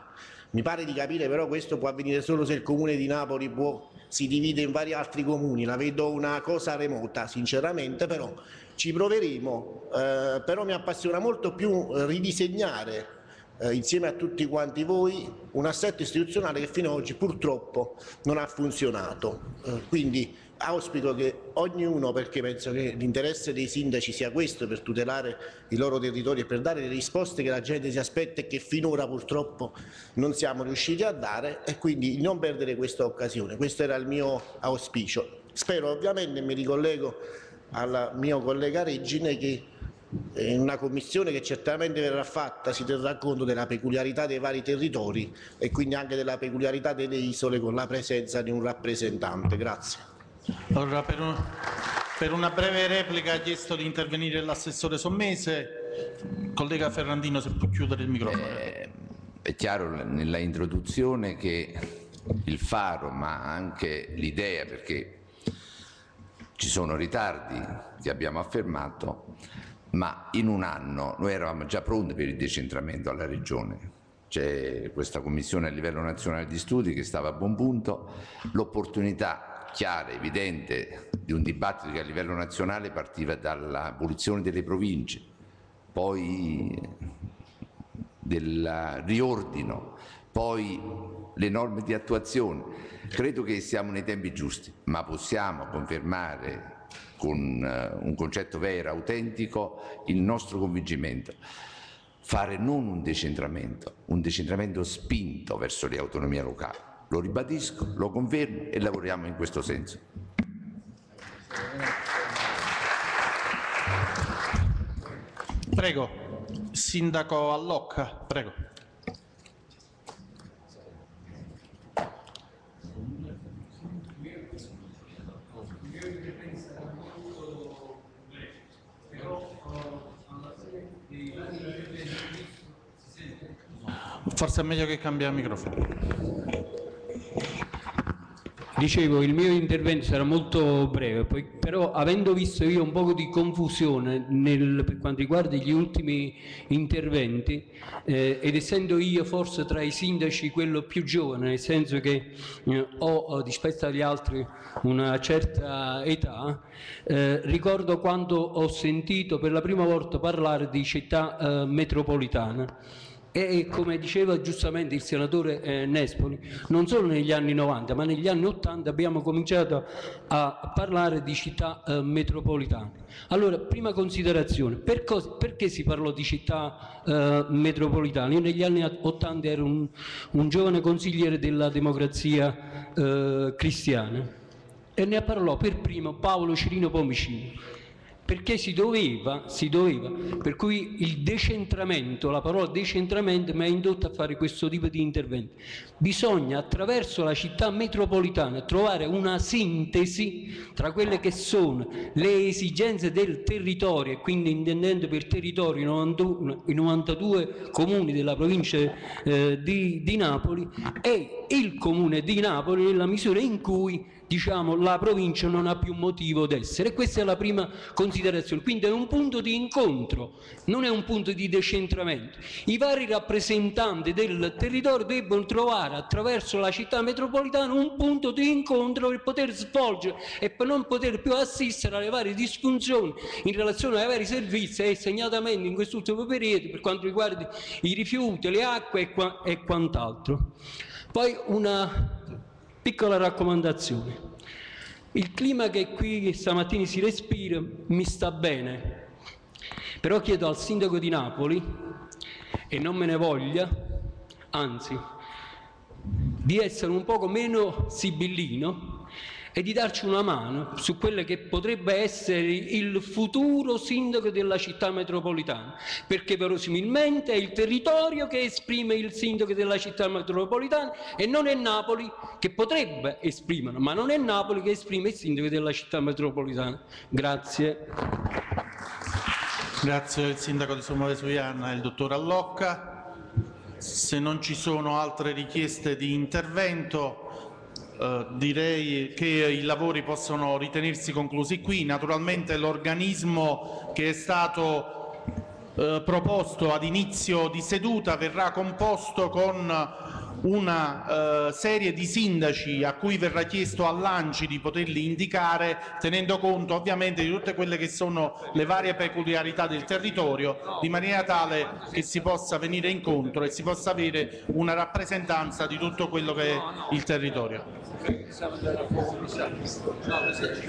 Mi pare di capire però questo può avvenire solo se il Comune di Napoli può, si divide in vari altri comuni, la vedo una cosa remota sinceramente, però ci proveremo, eh, però mi appassiona molto più ridisegnare eh, insieme a tutti quanti voi un assetto istituzionale che fino ad oggi purtroppo non ha funzionato. Eh, quindi auspico che ognuno, perché penso che l'interesse dei sindaci sia questo, per tutelare i loro territori e per dare le risposte che la gente si aspetta e che finora purtroppo non siamo riusciti a dare, e quindi di non perdere questa occasione. Questo era il mio auspicio. Spero ovviamente, e mi ricollego al mio collega Regine, che in una commissione che certamente verrà fatta si terrà conto della peculiarità dei vari territori e quindi anche della peculiarità delle isole, con la presenza di un rappresentante. Grazie. Allora, per, un, per una breve replica ha chiesto di intervenire l'assessore Sommese. Collega Ferrandino, se può chiudere il microfono. Eh, è chiaro nella introduzione che il faro, ma anche l'idea, perché ci sono ritardi che abbiamo affermato, ma in un anno noi eravamo già pronti per il decentramento alla Regione. C'è questa commissione a livello nazionale di studi che stava a buon punto, l'opportunità chiara, evidente, di un dibattito che a livello nazionale partiva dall'abolizione delle province, poi del riordino, poi le norme di attuazione. Credo che siamo nei tempi giusti, ma possiamo confermare con un concetto vero, autentico, il nostro convincimento. Fare non un decentramento, un decentramento spinto verso le autonomie locali. Lo ribadisco, lo confermo e lavoriamo in questo senso. Prego, Sindaco Allocca, prego. Forse è meglio che cambia il microfono. Dicevo, il mio intervento sarà molto breve, poi, però avendo visto io un po' di confusione nel, per quanto riguarda gli ultimi interventi, eh, ed essendo io forse tra i sindaci quello più giovane, nel senso che eh, ho, rispetto agli altri, una certa età, eh, ricordo quando ho sentito per la prima volta parlare di città eh, metropolitana. E come diceva giustamente il senatore eh, Nespoli, non solo negli anni novanta ma negli anni ottanta abbiamo cominciato a parlare di città eh, metropolitane. Allora, prima considerazione, per cosa, perché si parlò di città eh, metropolitane? Io negli anni ottanta ero un, un giovane consigliere della Democrazia eh, Cristiana e ne parlò per primo Paolo Cirino Pomicino. Perché si doveva, si doveva, per cui il decentramento, la parola decentramento mi ha indotto a fare questo tipo di intervento. Bisogna attraverso la città metropolitana trovare una sintesi tra quelle che sono le esigenze del territorio, e quindi intendendo per territorio i novantuno, i novantadue comuni della provincia eh, di, di Napoli e il comune di Napoli, nella misura in cui diciamo la provincia non ha più motivo d'essere. E questa è la prima considerazione, quindi è un punto di incontro, non è un punto di decentramento. I vari rappresentanti del territorio debbono trovare attraverso la città metropolitana un punto di incontro per poter svolgere e per non poter più assistere alle varie disfunzioni in relazione ai vari servizi, e segnatamente in quest'ultimo periodo per quanto riguarda i rifiuti, le acque e, qua, e quant'altro. Poi una piccola raccomandazione: il clima che qui stamattina si respira mi sta bene, però chiedo al sindaco di Napoli, e non me ne voglia, anzi, di essere un poco meno sibillino e di darci una mano su quello che potrebbe essere il futuro sindaco della città metropolitana, perché verosimilmente è il territorio che esprime il sindaco della città metropolitana e non è Napoli, che potrebbe esprimerlo, ma non è Napoli che esprime il sindaco della città metropolitana. Grazie. Grazie al sindaco di Somma Vesuviana, il dottor Allocca. Se non ci sono altre richieste di intervento, Uh, direi che i lavori possono ritenersi conclusi qui. Naturalmente l'organismo che è stato uh, proposto ad inizio di seduta verrà composto con una eh, serie di sindaci a cui verrà chiesto all'Anci di poterli indicare, tenendo conto ovviamente di tutte quelle che sono le varie peculiarità del territorio, di maniera tale che si possa venire incontro e si possa avere una rappresentanza di tutto quello che è il territorio.